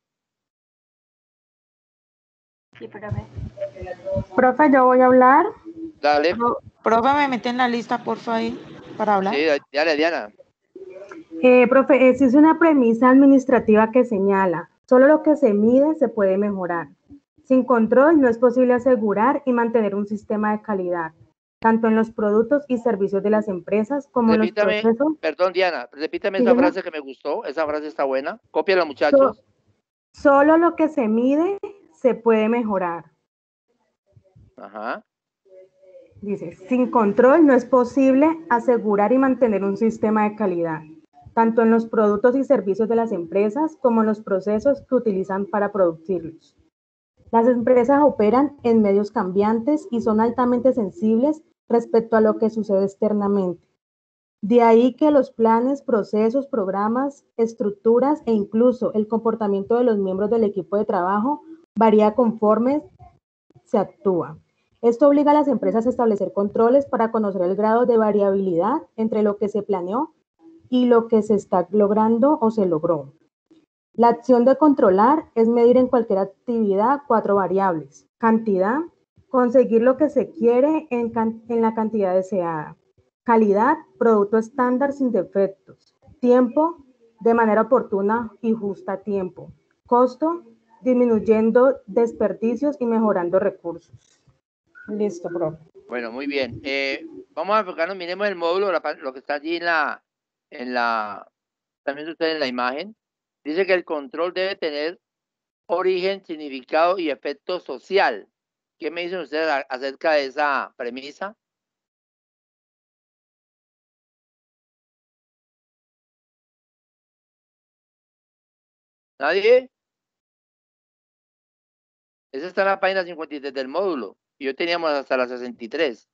Sí, profe. Profe, yo voy a hablar. Dale. Pro, profe, me mete en la lista, porfa, ahí, para hablar. Sí, dale, Diana. Eh, profe, existe una premisa administrativa que señala, solo lo que se mide se puede mejorar. Sin control no es posible asegurar y mantener un sistema de calidad, tanto en los productos y servicios de las empresas como repítame, en los procesos. Perdón, Diana, repítame ¿Sí, esa Diana? frase que me gustó, esa frase está buena. Cópiala, muchachos. So, solo lo que se mide se puede mejorar. Ajá. Dice, sin control no es posible asegurar y mantener un sistema de calidad, tanto en los productos y servicios de las empresas como en los procesos que utilizan para producirlos. Las empresas operan en medios cambiantes y son altamente sensibles respecto a lo que sucede externamente. De ahí que los planes, procesos, programas, estructuras e incluso el comportamiento de los miembros del equipo de trabajo varía conforme se actúa. Esto obliga a las empresas a establecer controles para conocer el grado de variabilidad entre lo que se planeó y lo que se está logrando o se logró. La acción de controlar es medir en cualquier actividad cuatro variables: cantidad, conseguir lo que se quiere en, can- en la cantidad deseada; calidad, producto estándar sin defectos; tiempo, de manera oportuna y justa a tiempo; costo, disminuyendo desperdicios y mejorando recursos. Listo, profe. Bueno, muy bien. Eh, vamos a enfocarnos, miremos el módulo, la pa- lo que está allí en la, en la, también ustedes en la imagen. Dice que el control debe tener origen, significado y efecto social. ¿Qué me dicen ustedes a- acerca de esa premisa? ¿Nadie? Esa está en la página cincuenta y tres del módulo. Y hoy teníamos hasta la sesenta y tres.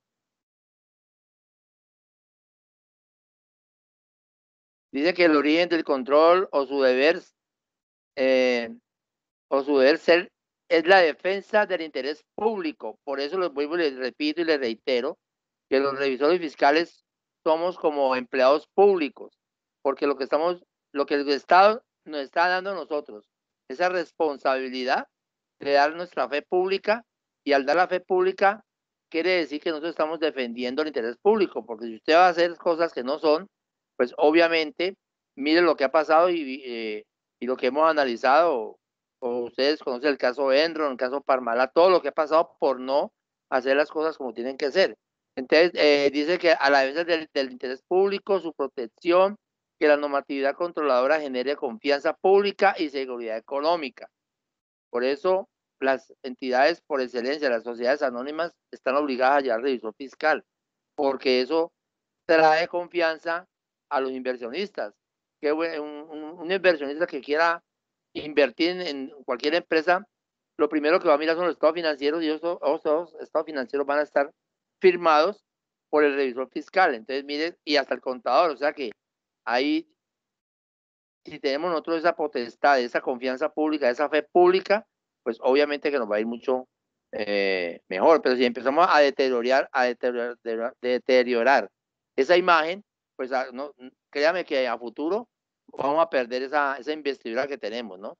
Dice que el origen del control o su deber, eh, o su deber ser es la defensa del interés público. Por eso les vuelvo y les repito y les reitero que los revisores fiscales somos como empleados públicos, porque lo que estamos, lo que el Estado nos está dando a nosotros, esa responsabilidad de dar nuestra fe pública, y al dar la fe pública quiere decir que nosotros estamos defendiendo el interés público, porque si usted va a hacer cosas que no son, pues obviamente, mire lo que ha pasado y, eh, y lo que hemos analizado, o ustedes conocen el caso Enron, el caso Parmalat, todo lo que ha pasado por no hacer las cosas como tienen que ser. Entonces, eh, dice que a la vez del, del interés público, su protección, que la normatividad controladora genere confianza pública y seguridad económica. Por eso, las entidades por excelencia, las sociedades anónimas, están obligadas a llevar revisor fiscal, porque eso trae confianza a los inversionistas. Que un, un, un inversionista que quiera invertir en, en cualquier empresa, lo primero que va a mirar son los estados financieros, y esos, esos estados financieros van a estar firmados por el revisor fiscal. Entonces, miren, y hasta el contador, o sea que ahí, si tenemos nosotros esa potestad, esa confianza pública, esa fe pública, pues obviamente que nos va a ir mucho eh, mejor. Pero si empezamos a deteriorar, a deteriorar, deteriorar esa imagen, pues a, no, créame que a futuro vamos a perder esa, esa investidura que tenemos, ¿no?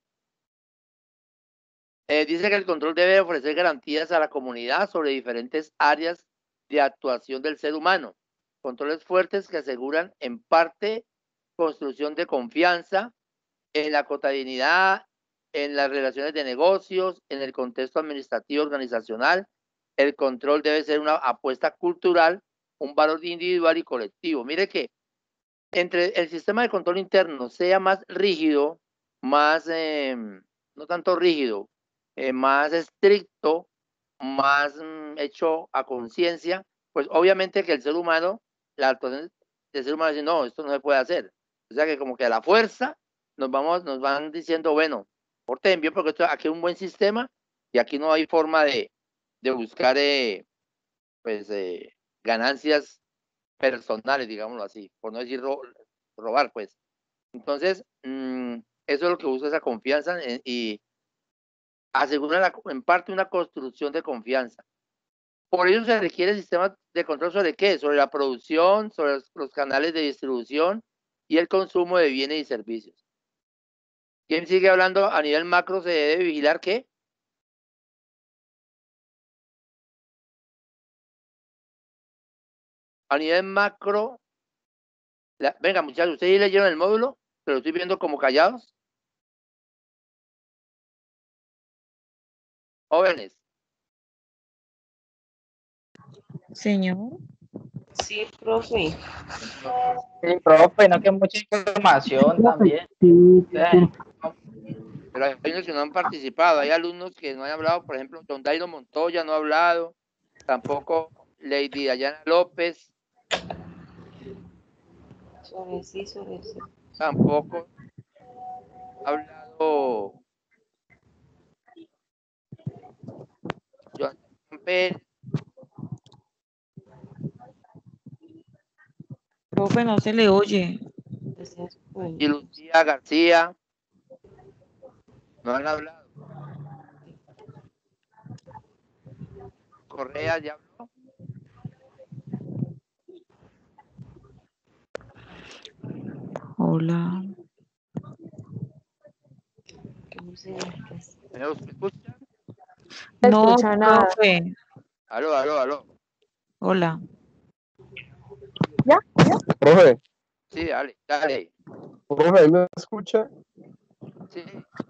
Eh, dice que el control debe ofrecer garantías a la comunidad sobre diferentes áreas de actuación del ser humano. Controles fuertes que aseguran en parte construcción de confianza en la cotidianidad, en las relaciones de negocios, en el contexto administrativo organizacional. El control debe ser una apuesta cultural, un valor individual y colectivo. Mire que entre el sistema de control interno sea más rígido, más, eh, no tanto rígido, eh, más estricto, más mm, hecho a conciencia, pues obviamente que el ser humano, la actuación del ser humano dice, no, esto no se puede hacer. O sea que como que a la fuerza nos vamos, nos van diciendo, bueno, porten bien porque esto, aquí hay un buen sistema y aquí no hay forma de, de buscar eh, pues eh, ganancias personales, digámoslo así, por no decir ro robar, pues. Entonces, mmm, eso es lo que busca, esa confianza en, y asegura la, en parte una construcción de confianza. Por ello se requiere sistemas de control sobre qué, sobre la producción, sobre los, los canales de distribución y el consumo de bienes y servicios. ¿Quién sigue hablando? A nivel macro se debe vigilar qué. A nivel macro, la, venga muchachos, ¿ustedes leyeron el módulo? Pero estoy viendo como callados. Jóvenes. Señor. Sí, profe. Sí, profe, no que mucha información también. Sí, sí, sí. Pero hay unos que no han participado, hay alumnos que no han hablado, por ejemplo, don Dairo Montoya no ha hablado, tampoco Lady Dayana López. Sobre sí, sobre sí. Tampoco ha hablado Joan Pérez. Profe, no se le oye. Y Lucía García. No han hablado. Correa, ¿ya habló? Hola. ¿Me escucha? No, escucha nada. profe. Aló, aló, aló. Hola. ¿Ya? Profe, Sí, dale, dale. profe, ¿ahí me escucha? Sí.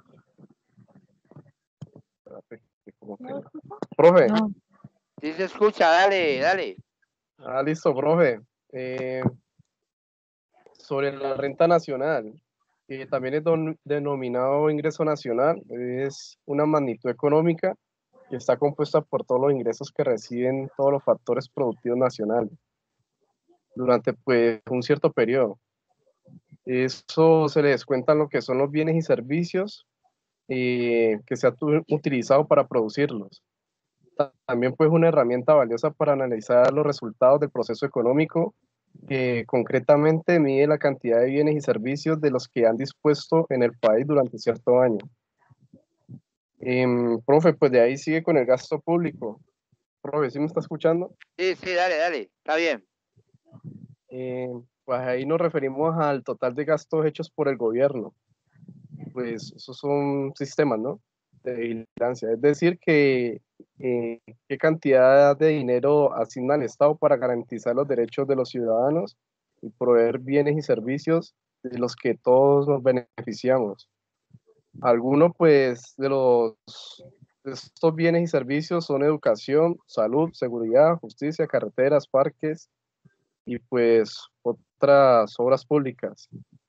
Espérate, que como que no. Profe. No. Sí se escucha, dale, dale. Ah, listo, profe. Eh, sobre la renta nacional, que también es don- denominado ingreso nacional, es una magnitud económica que está compuesta por todos los ingresos que reciben todos los factores productivos nacionales durante pues un cierto periodo. Eso se le descuenta lo que son los bienes y servicios eh, que se ha tu- utilizado para producirlos. Ta- También pues una herramienta valiosa para analizar los resultados del proceso económico que concretamente mide la cantidad de bienes y servicios de los que han dispuesto en el país durante cierto año. Em, profe, pues de ahí sigue con el gasto público. Profe, ¿sí me está escuchando? Sí, sí, dale, dale. Está bien. Eh, pues ahí nos referimos al total de gastos hechos por el gobierno. Pues esos son sistemas, ¿no? De vigilancia. Es decir, que eh, qué cantidad de dinero asigna el Estado para garantizar los derechos de los ciudadanos y proveer bienes y servicios de los que todos nos beneficiamos. Algunos, pues, de los de estos bienes y servicios son educación, salud, seguridad, justicia, carreteras, parques y pues otras obras públicas.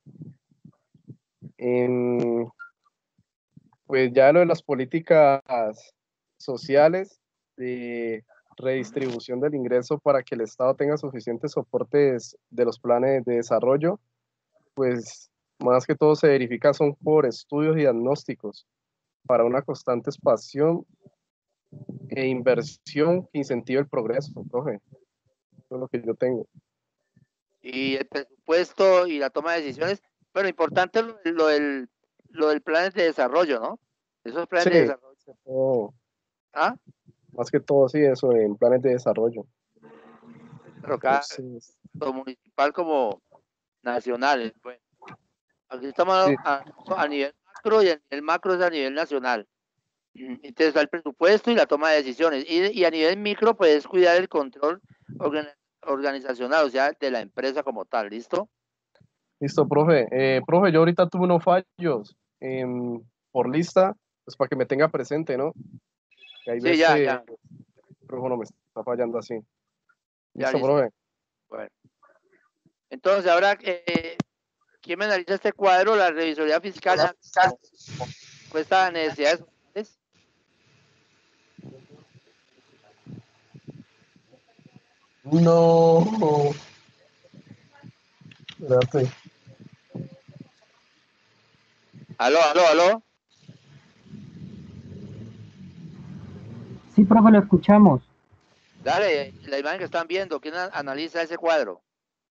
En, pues ya lo de las políticas sociales de redistribución del ingreso para que el Estado tenga suficientes soportes de los planes de desarrollo, pues más que todo se verifica son por estudios y diagnósticos para una constante expansión e inversión que incentive el progreso, profe. Eso es lo que yo tengo. Y el presupuesto y la toma de decisiones. Bueno, importante lo, lo del, lo del planes de desarrollo, ¿no? Esos planes Sí, de desarrollo. más que todo, ¿Ah? más que todo, sí, eso en planes de desarrollo. Pero cada Entonces, tanto municipal como nacional. Bueno, aquí estamos sí, a, a nivel macro y el, el macro es a nivel nacional. Entonces está el presupuesto y la toma de decisiones. Y, y a nivel micro, puedes cuidar el control organ, organizacional, o sea, de la empresa como tal, ¿listo? listo, profe. Eh, profe, yo ahorita tuve unos fallos em, por lista, pues para que me tenga presente, ¿no? Que hay Sí, ya, veces, ya, pero bueno, me está fallando así. ya, Listo, listo. profe. Bueno, entonces ahora, eh, ¿quién me analiza este cuadro? La revisoría fiscal cuesta necesidades sociales. No. Espérate. Aló, aló, aló. Sí, profe, lo escuchamos. Dale, la imagen que están viendo, ¿quién a- analiza ese cuadro?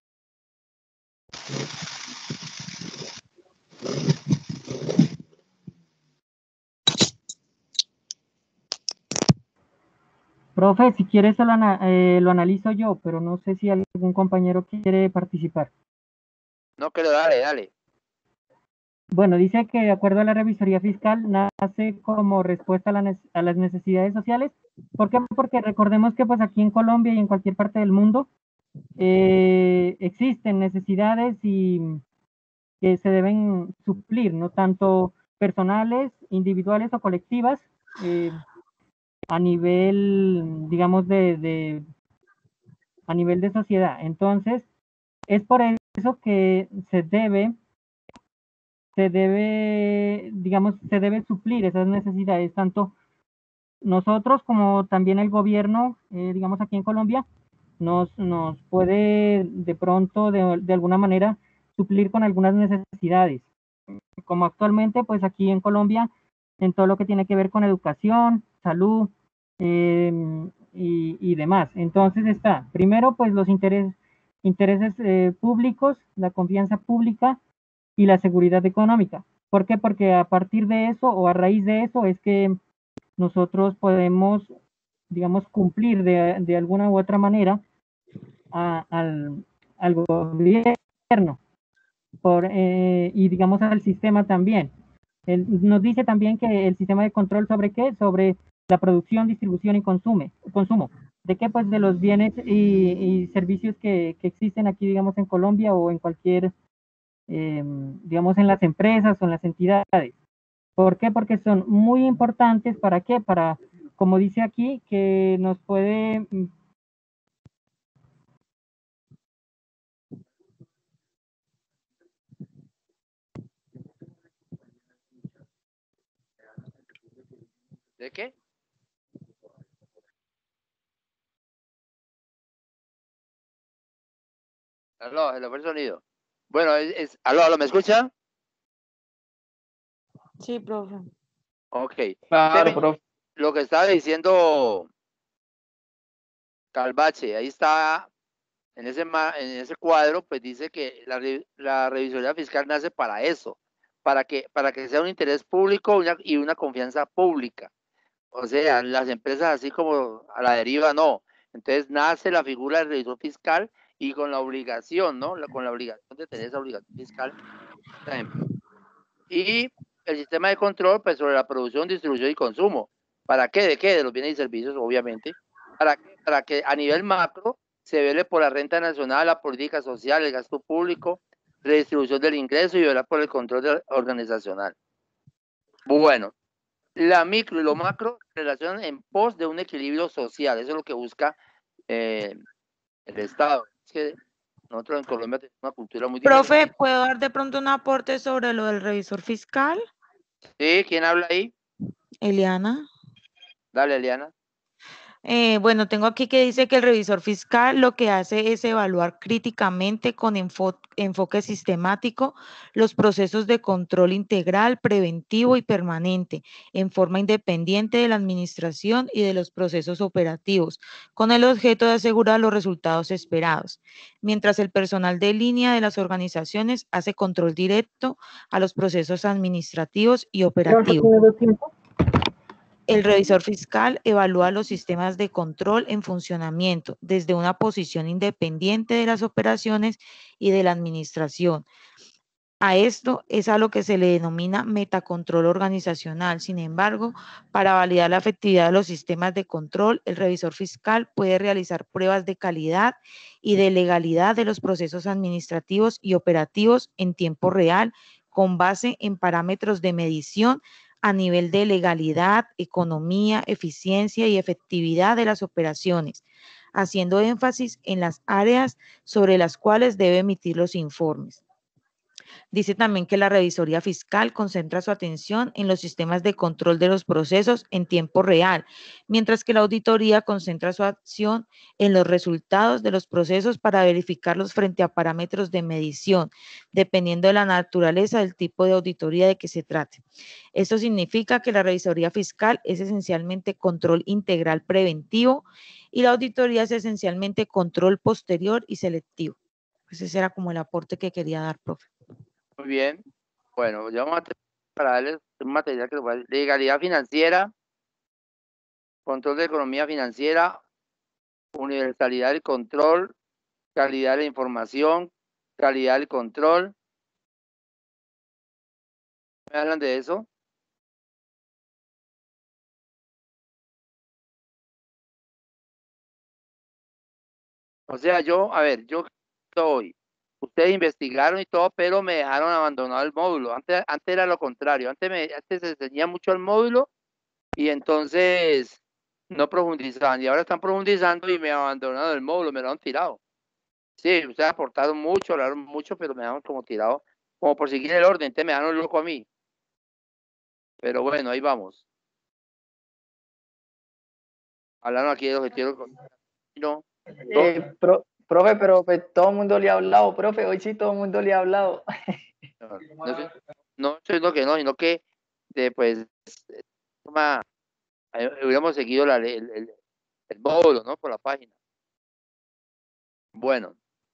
Profe, si quieres lo, ana- eh, lo analizo yo, pero no sé si algún compañero quiere participar. No creo, dale, dale. Bueno, dice que de acuerdo a la revisoría fiscal nace como respuesta a, la nece- a las necesidades sociales. ¿Por qué? Porque recordemos que pues aquí en Colombia y en cualquier parte del mundo eh, existen necesidades y que se deben suplir, no tanto personales, individuales o colectivas, eh, a nivel, digamos, de, de, a nivel de sociedad. Entonces, es por eso que se debe, se debe, digamos, se debe suplir esas necesidades, tanto nosotros como también el gobierno, eh, digamos, aquí en Colombia, nos, nos puede de pronto, de, de alguna manera, suplir con algunas necesidades. Como actualmente, pues aquí en Colombia, en todo lo que tiene que ver con educación, salud eh, y, y demás. Entonces está, primero, pues los intereses, intereses eh, públicos, la confianza pública y la seguridad económica. ¿Por qué? Porque a partir de eso o a raíz de eso es que nosotros podemos digamos, cumplir de, de alguna u otra manera a, al, al gobierno por, eh, y digamos al sistema también. Él nos dice también que el sistema de control sobre qué, sobre la producción, distribución y consume, consumo. ¿De qué? Pues de los bienes y, y servicios que, que existen aquí, digamos, en Colombia o en cualquier, eh, digamos, en las empresas o en las entidades. ¿Por qué? Porque son muy importantes. ¿Para qué? Para, como dice aquí, que nos puede... ¿De qué? Aló, aló, fue el sonido. Bueno, es, es, aló, aló, ¿me escucha? Sí, profe. Ok. Claro, Usted me- profe. Lo que estaba diciendo Calvache, ahí está, en ese, ma- en ese cuadro, pues dice que la, re- la revisoría fiscal nace para eso, para que, para que sea un interés público una- y una confianza pública. O sea, las empresas así como a la deriva, no. Entonces nace la figura del revisor fiscal y con la obligación, ¿no? La- con la obligación de tener esa obligación fiscal. por ejemplo. Y el sistema de control, pues sobre la producción, distribución y consumo. ¿Para qué? ¿De qué? De los bienes y servicios, obviamente. ¿Para qué? Para que a nivel macro se vele por la renta nacional, la política social, el gasto público, redistribución del ingreso y velar por el control de- organizacional. Bueno, la micro y lo macro se relacionan en pos de un equilibrio social. Eso es lo que busca eh, el Estado. Es que nosotros en Colombia tenemos una cultura muy diferente. Profe, ¿puedo dar de pronto un aporte sobre lo del revisor fiscal? ¿Sí? ¿Quién habla ahí? Eliana. Dale, Eliana. Eh, bueno, tengo aquí que dice que el revisor fiscal lo que hace es evaluar críticamente con enfo- enfoque sistemático los procesos de control integral, preventivo y permanente, en forma independiente de la administración y de los procesos operativos, con el objeto de asegurar los resultados esperados, mientras el personal de línea de las organizaciones hace control directo a los procesos administrativos y operativos. El revisor fiscal evalúa los sistemas de control en funcionamiento desde una posición independiente de las operaciones y de la administración. A esto es a lo que se le denomina metacontrol organizacional. Sin embargo, para validar la efectividad de los sistemas de control, el revisor fiscal puede realizar pruebas de calidad y de legalidad de los procesos administrativos y operativos en tiempo real con base en parámetros de medición a nivel de legalidad, economía, eficiencia y efectividad de las operaciones, haciendo énfasis en las áreas sobre las cuales debe emitir los informes. Dice también que la revisoría fiscal concentra su atención en los sistemas de control de los procesos en tiempo real, mientras que la auditoría concentra su acción en los resultados de los procesos para verificarlos frente a parámetros de medición, dependiendo de la naturaleza del tipo de auditoría de que se trate. Esto significa que la revisoría fiscal es esencialmente control integral preventivo y la auditoría es esencialmente control posterior y selectivo. Pues ese era como el aporte que quería dar, profe. Muy bien. Bueno, ya vamos a tener para darles un material que lo va a- legalidad financiera, control de economía financiera, universalidad del control, calidad de la información, calidad del control. ¿Me hablan de eso? O sea, yo, a ver, yo soy, ustedes investigaron y todo, pero me dejaron abandonado el módulo. Antes, antes era lo contrario, antes, me, antes se enseñaba mucho el módulo y entonces no profundizaban. Y ahora están profundizando y me abandonaron el módulo, me lo han tirado. Sí, ustedes aportaron mucho, hablaron mucho, pero me dejaron como tirado, como por seguir el orden, entonces me dejaron loco a mí. Pero bueno, ahí vamos. Hablaron aquí de los objetivos. No, Eh, pro- profe, pero pues, todo el mundo le ha hablado, profe, hoy sí todo el mundo le ha hablado. no, no, sé- no estoy diciendo que no, sino que de, pues eh, toma, eh, hubiéramos seguido la, ley- el, el, el módulo, ¿no? Por la página. Bueno,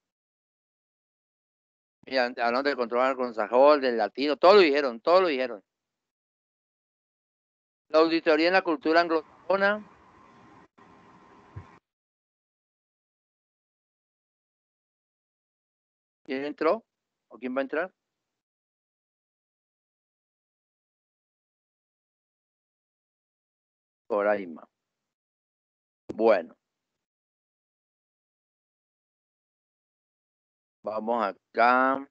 mira, hablando del control anglosajón, del latino, todo lo dijeron, todo lo dijeron. La auditoría en la cultura anglosajona, ¿Quién entró? ¿O quién va a entrar? Coraima. Bueno. Vamos acá.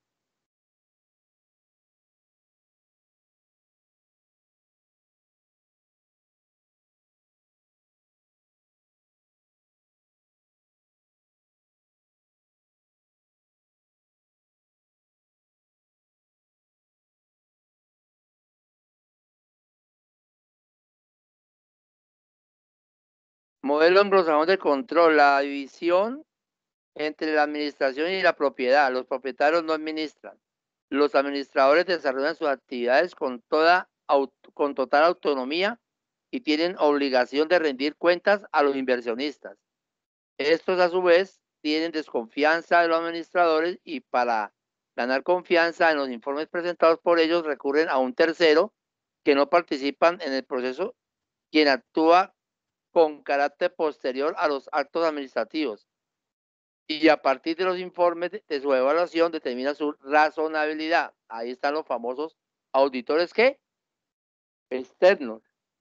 Modelo anglosajón de control, la división entre la administración y la propiedad. Los propietarios no administran. Los administradores desarrollan sus actividades con, toda, con total autonomía y tienen obligación de rendir cuentas a los inversionistas. Estos, a su vez, tienen desconfianza de los administradores y para ganar confianza en los informes presentados por ellos recurren a un tercero que no participan en el proceso, quien actúa con carácter posterior a los actos administrativos y a partir de los informes de, de su evaluación determina su razonabilidad. Ahí están los famosos auditores ¿qué? Externos.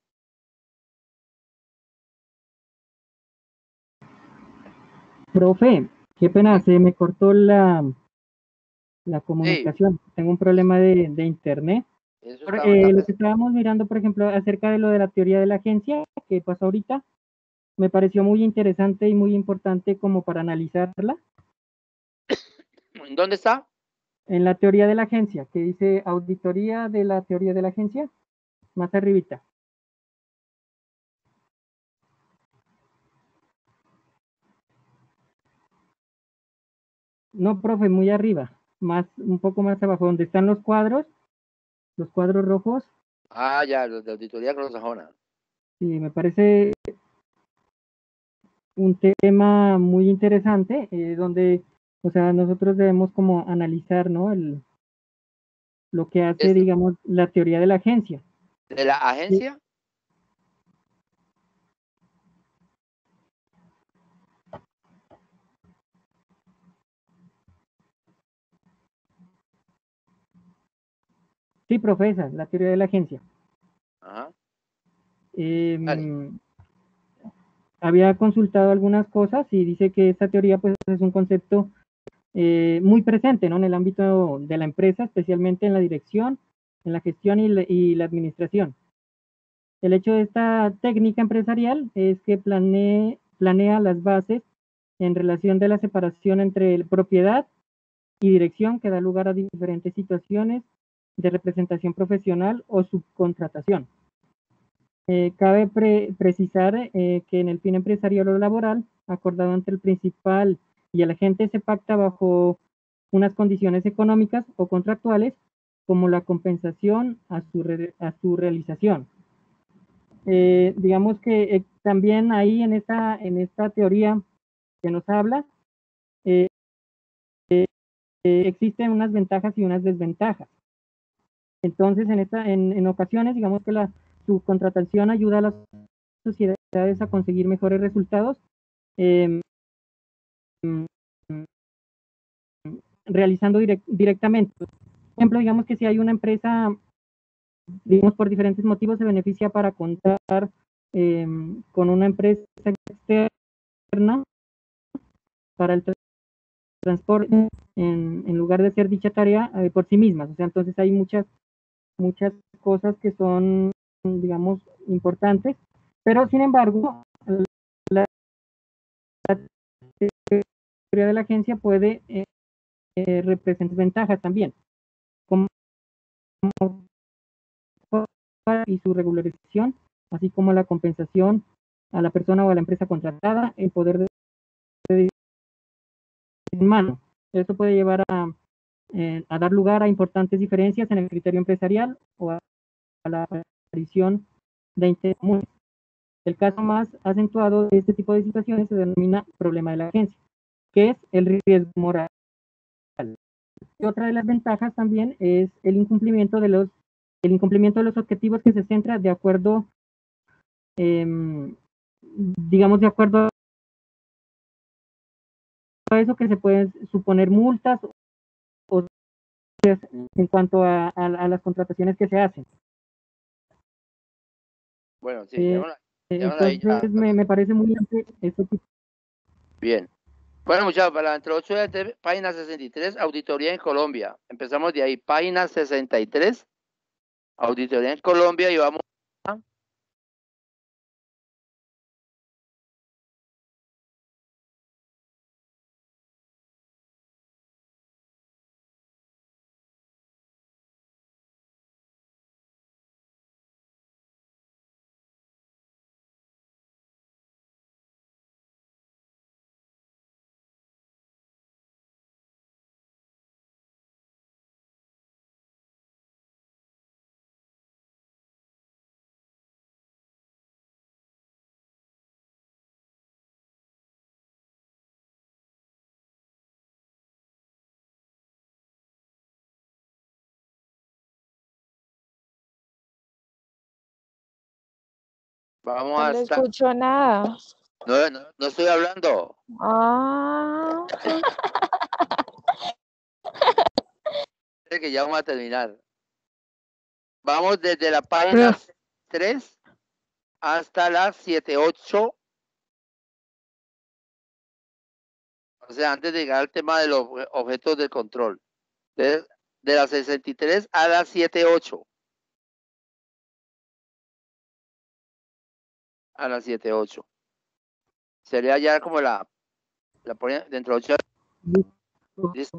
Profe, qué pena, se me cortó la, la comunicación. Sí. Tengo un problema de, de internet. Eso Por, eh, lo que estábamos mirando, por ejemplo, acerca de lo de la teoría de la agencia que pasó ahorita, me pareció muy interesante y muy importante como para analizarla. ¿Dónde está? En la teoría de la agencia, que dice auditoría de la teoría de la agencia, más arribita. No, profe, muy arriba, más, un poco más abajo, donde están los cuadros, los cuadros rojos. Ah, ya, los de auditoría anglosajona. Sí, me parece un tema muy interesante, eh, donde, o sea, nosotros debemos como analizar, ¿no? El, lo que hace, ¿Esto? digamos, la teoría de la agencia. ¿De la agencia? Sí, profesa, la teoría de la agencia. Ajá. Eh, había consultado algunas cosas y dice que esta teoría pues es un concepto eh, muy presente, ¿no? En el ámbito de la empresa, especialmente en la dirección, en la gestión y la, y la administración. El hecho de esta técnica empresarial es que planee, planea las bases en relación de la separación entre propiedad y dirección que da lugar a diferentes situaciones de representación profesional o subcontratación. Eh, cabe pre precisar eh, que en el fin empresarial o laboral, acordado entre el principal y el agente, se pacta bajo unas condiciones económicas o contractuales como la compensación a su, re a su realización. Eh, digamos que eh, también ahí en esta, en esta teoría que nos habla, eh, eh, existen unas ventajas y unas desventajas. Entonces, en, esta, en, en ocasiones, digamos que la subcontratación ayuda a las sociedades a conseguir mejores resultados, eh, realizando direct, directamente. Por ejemplo, digamos que si hay una empresa, digamos por diferentes motivos, se beneficia para contar eh, con una empresa externa para el transporte en, en lugar de hacer dicha tarea eh, por sí mismas. O sea, entonces hay muchas, muchas cosas que son, digamos, importantes, pero sin embargo, la, la teoría de la agencia puede eh, eh, representar ventajas también, como y su regularización, así como la compensación a la persona o a la empresa contratada, el poder de, de en mano. Eso puede llevar a, eh, a dar lugar a importantes diferencias en el criterio empresarial o a, a la aparición de intereses comunes. El caso más acentuado de este tipo de situaciones se denomina problema de la agencia, que es el riesgo moral. Y otra de las ventajas también es el incumplimiento de los, el incumplimiento de los objetivos que se centra de acuerdo, eh, digamos, de acuerdo a eso que se pueden suponer multas en cuanto a, a, a las contrataciones que se hacen. Bueno, sí, Eh, llévala- llévala ahí entonces ya. me, me parece muy amplio este tipo. Bien. Bueno, muchachos, para la introducción de página sesenta y tres, auditoría en Colombia. Empezamos de ahí, página sesenta y tres, auditoría en Colombia, y vamos a... Vamos No a le estar... escucho nada. No, no, no estoy hablando. Ah. Es que ya vamos a terminar. Vamos desde la página tres hasta la siete ocho. O sea, antes de llegar al tema de los objetos de control. De, de la sesenta y tres a la siete ocho. A la siete ocho. Sería ya como la, la pone dentro de ocho. ¿Listo?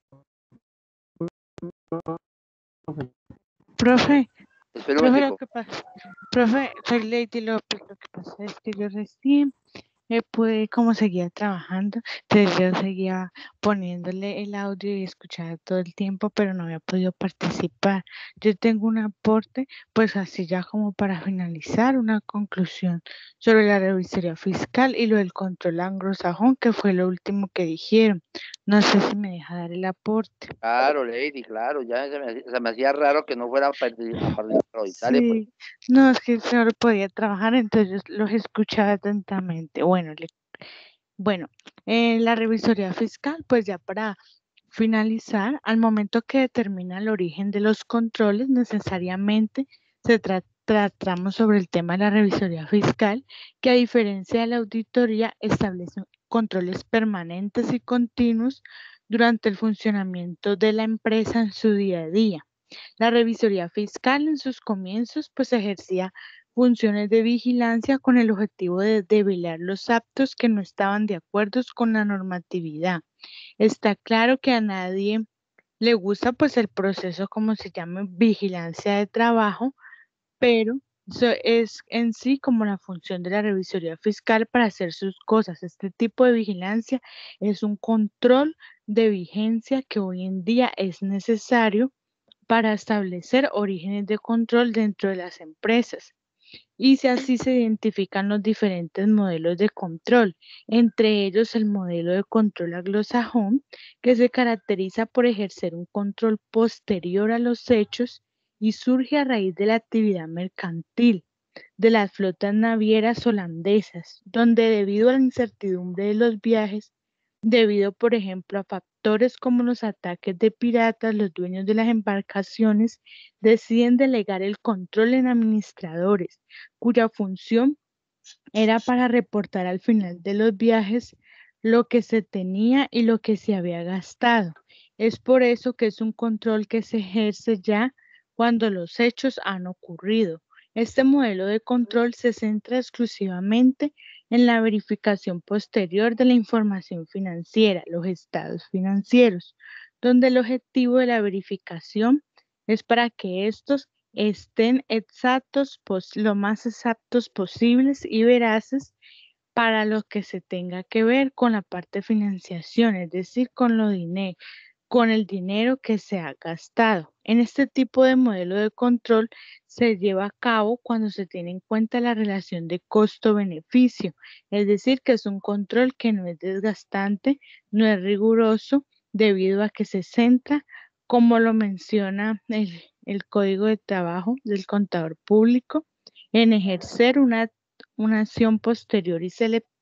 Profe, Espera un profe, lo momentico. que pasa, profe, soy Lady López, lo que pasa es que yo recién eh, pude, como seguía trabajando, entonces yo seguía poniéndole el audio y escuchaba todo el tiempo, pero no había podido participar. Yo tengo un aporte, pues así ya como para finalizar, una conclusión sobre la revisoría fiscal y lo del control anglosajón, que fue lo último que dijeron. No sé si me deja dar el aporte. Claro, Lady, claro. Ya se me, se me hacía raro que no fuera a participar hoy. Dale, pues. Sí, no, es que solo podía trabajar, entonces los escuchaba atentamente. Bueno, le- bueno, eh, la revisoría fiscal, pues ya para finalizar, al momento que determina el origen de los controles, necesariamente se tra- tratamos sobre el tema de la revisoría fiscal, que a diferencia de la auditoría, establece controles permanentes y continuos durante el funcionamiento de la empresa en su día a día. La revisoría fiscal en sus comienzos pues ejercía funciones de vigilancia con el objetivo de develar los actos que no estaban de acuerdo con la normatividad. Está claro que a nadie le gusta pues el proceso como se llama vigilancia de trabajo, pero eso es en sí como la función de la revisoría fiscal para hacer sus cosas. Este tipo de vigilancia es un control de vigencia que hoy en día es necesario para establecer orígenes de control dentro de las empresas. Y si así se identifican los diferentes modelos de control, entre ellos el modelo de control anglosajón, que se caracteriza por ejercer un control posterior a los hechos y surge a raíz de la actividad mercantil de las flotas navieras holandesas, donde debido a la incertidumbre de los viajes, debido por ejemplo a factores como los ataques de piratas, los dueños de las embarcaciones deciden delegar el control en administradores, cuya función era para reportar al final de los viajes lo que se tenía y lo que se había gastado. Es por eso que es un control que se ejerce ya cuando los hechos han ocurrido. Este modelo de control se centra exclusivamente en la verificación posterior de la información financiera, los estados financieros, donde el objetivo de la verificación es para que estos estén exactos, pos- lo más exactos posibles y veraces para lo que se tenga que ver con la parte de financiación, es decir, con lo dinero, con el dinero que se ha gastado. En este tipo de modelo de control se lleva a cabo cuando se tiene en cuenta la relación de costo-beneficio, es decir, que es un control que no es desgastante, no es riguroso, debido a que se centra, como lo menciona el, el Código de Trabajo del Contador Público, en ejercer una, una acción posterior y selectiva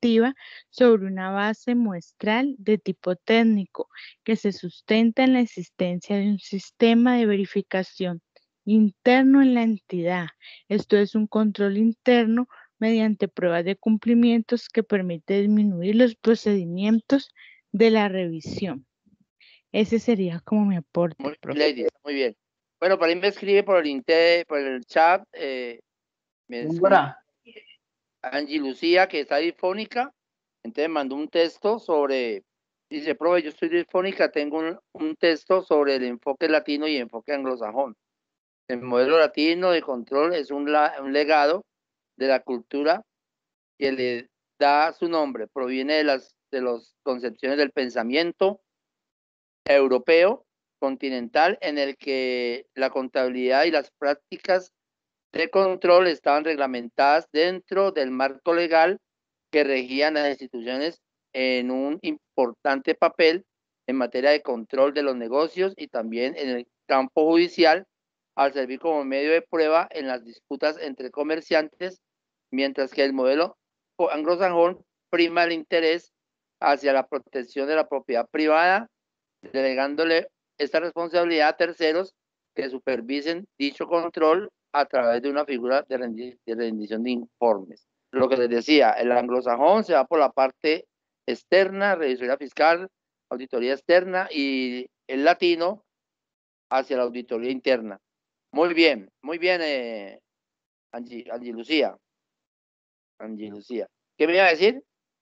evaluativa sobre una base muestral de tipo técnico que se sustenta en la existencia de un sistema de verificación interno en la entidad. Esto es un control interno mediante pruebas de cumplimientos que permite disminuir los procedimientos de la revisión. Ese sería como mi aporte, Muy, profe. Lady, está muy bien. Bueno, por ahí me escribe por el, inter, por el chat, eh, me escribe Señora, Angie Lucía, que está difónica, entonces mandó un texto sobre, dice, profe, yo estoy difónica, tengo un, un texto sobre el enfoque latino y enfoque anglosajón. El modelo latino de control es un, la, un legado de la cultura que le da su nombre, proviene de las de las concepciones del pensamiento europeo continental, en el que la contabilidad y las prácticas de control estaban reglamentadas dentro del marco legal que regían las instituciones en un importante papel en materia de control de los negocios y también en el campo judicial, al servir como medio de prueba en las disputas entre comerciantes, mientras que el modelo anglosajón prima el interés hacia la protección de la propiedad privada, delegándole esta responsabilidad a terceros que supervisen dicho control a través de una figura de, rendi de rendición de informes. Lo que les decía, el anglosajón se va por la parte externa, revisoría fiscal, auditoría externa, y el latino hacia la auditoría interna. Muy bien, muy bien, eh, Angie, Angie Lucía. Angie Lucía. ¿Qué me iba a decir?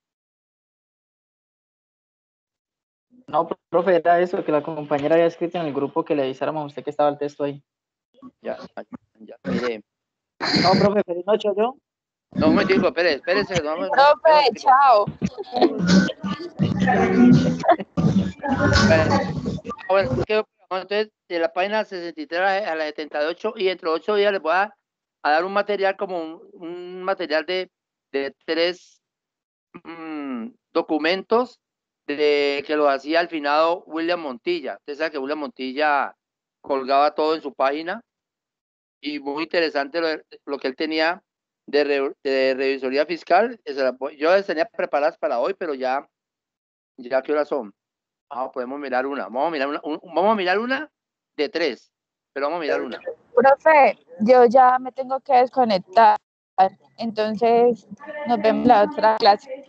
no, profe, era eso, que la compañera había escrito en el grupo que le avisáramos a usted que estaba el texto ahí. Ya, ya, mire. No, profe, feliz noche, yo. No, un momentico, espere, espérese. No, no, Profe, chao. Bueno, quedó, entonces, de la página sesenta y tres a la setenta y ocho, y entre ocho días les voy a, a dar un material como un, un material de, de tres mmm, documentos de, que lo hacía el finado William Montilla. Usted sabe que William Montilla colgaba todo en su página, y muy interesante lo, lo que él tenía de, re, de revisoría fiscal. Yo las tenía preparadas para hoy, pero ya, ya ¿qué horas son? Ah, podemos mirar una. Vamos a mirar una, un, vamos a mirar una de tres, pero vamos a mirar una. Profe, yo ya me tengo que desconectar, entonces nos vemos en la otra clase.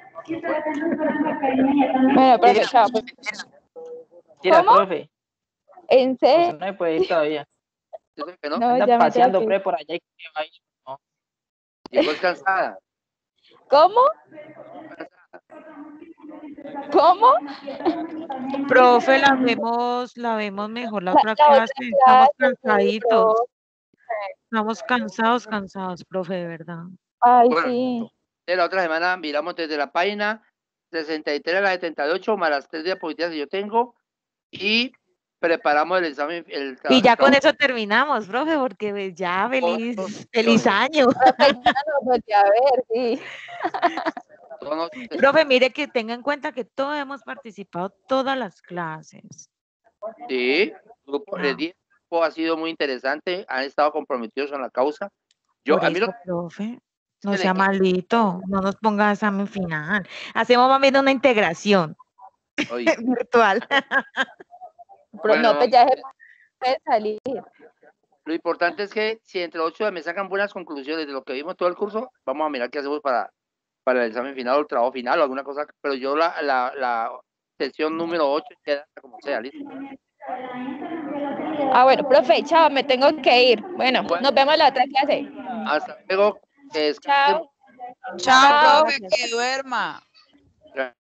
Bueno, profe, chao. Tira, ¿Cómo? profe. ¿En serio? Usted no me puede ir todavía. ¿No? No, Anda ya me paseando tengo que pre ir. por allá y no. Llegó cansada. ¿Cómo? ¿Cómo? Profe, la vemos, la vemos mejor la otra La otra clase. Estamos clase, sí, cansaditos. profe. Estamos cansados, cansados, profe, de verdad. Ay, Bueno, sí. de la otra semana miramos desde la página sesenta y tres a la setenta y ocho, más las tres diapositivas que yo tengo, y preparamos el examen. El, Y ya el con eso terminamos, profe, porque pues, ya feliz, feliz año. Profe, ya nos volví a ver, sí. Profe, mire que tenga en cuenta que todos hemos participado todas las clases. Sí, el grupo, Ah. el grupo ha sido muy interesante, han estado comprometidos con la causa. Yo, Por a mí eso, lo, profe, no el sea equipo- malito, no nos ponga examen final. Hacemos más bien una integración Oye, virtual. Pero no, bueno, pues ya se puede salir. lo importante es que si entre ocho días me sacan buenas conclusiones de lo que vimos todo el curso, vamos a mirar qué hacemos para, para el examen final o el trabajo final o alguna cosa. Pero yo la, la, la sesión número ocho queda como sea, ¿listo? Ah, bueno, profe, chao, me tengo que ir. Bueno, Bueno. nos vemos en la otra clase. Hasta luego. Que descansen. Chao. Chao, Chao. profe, que duerma.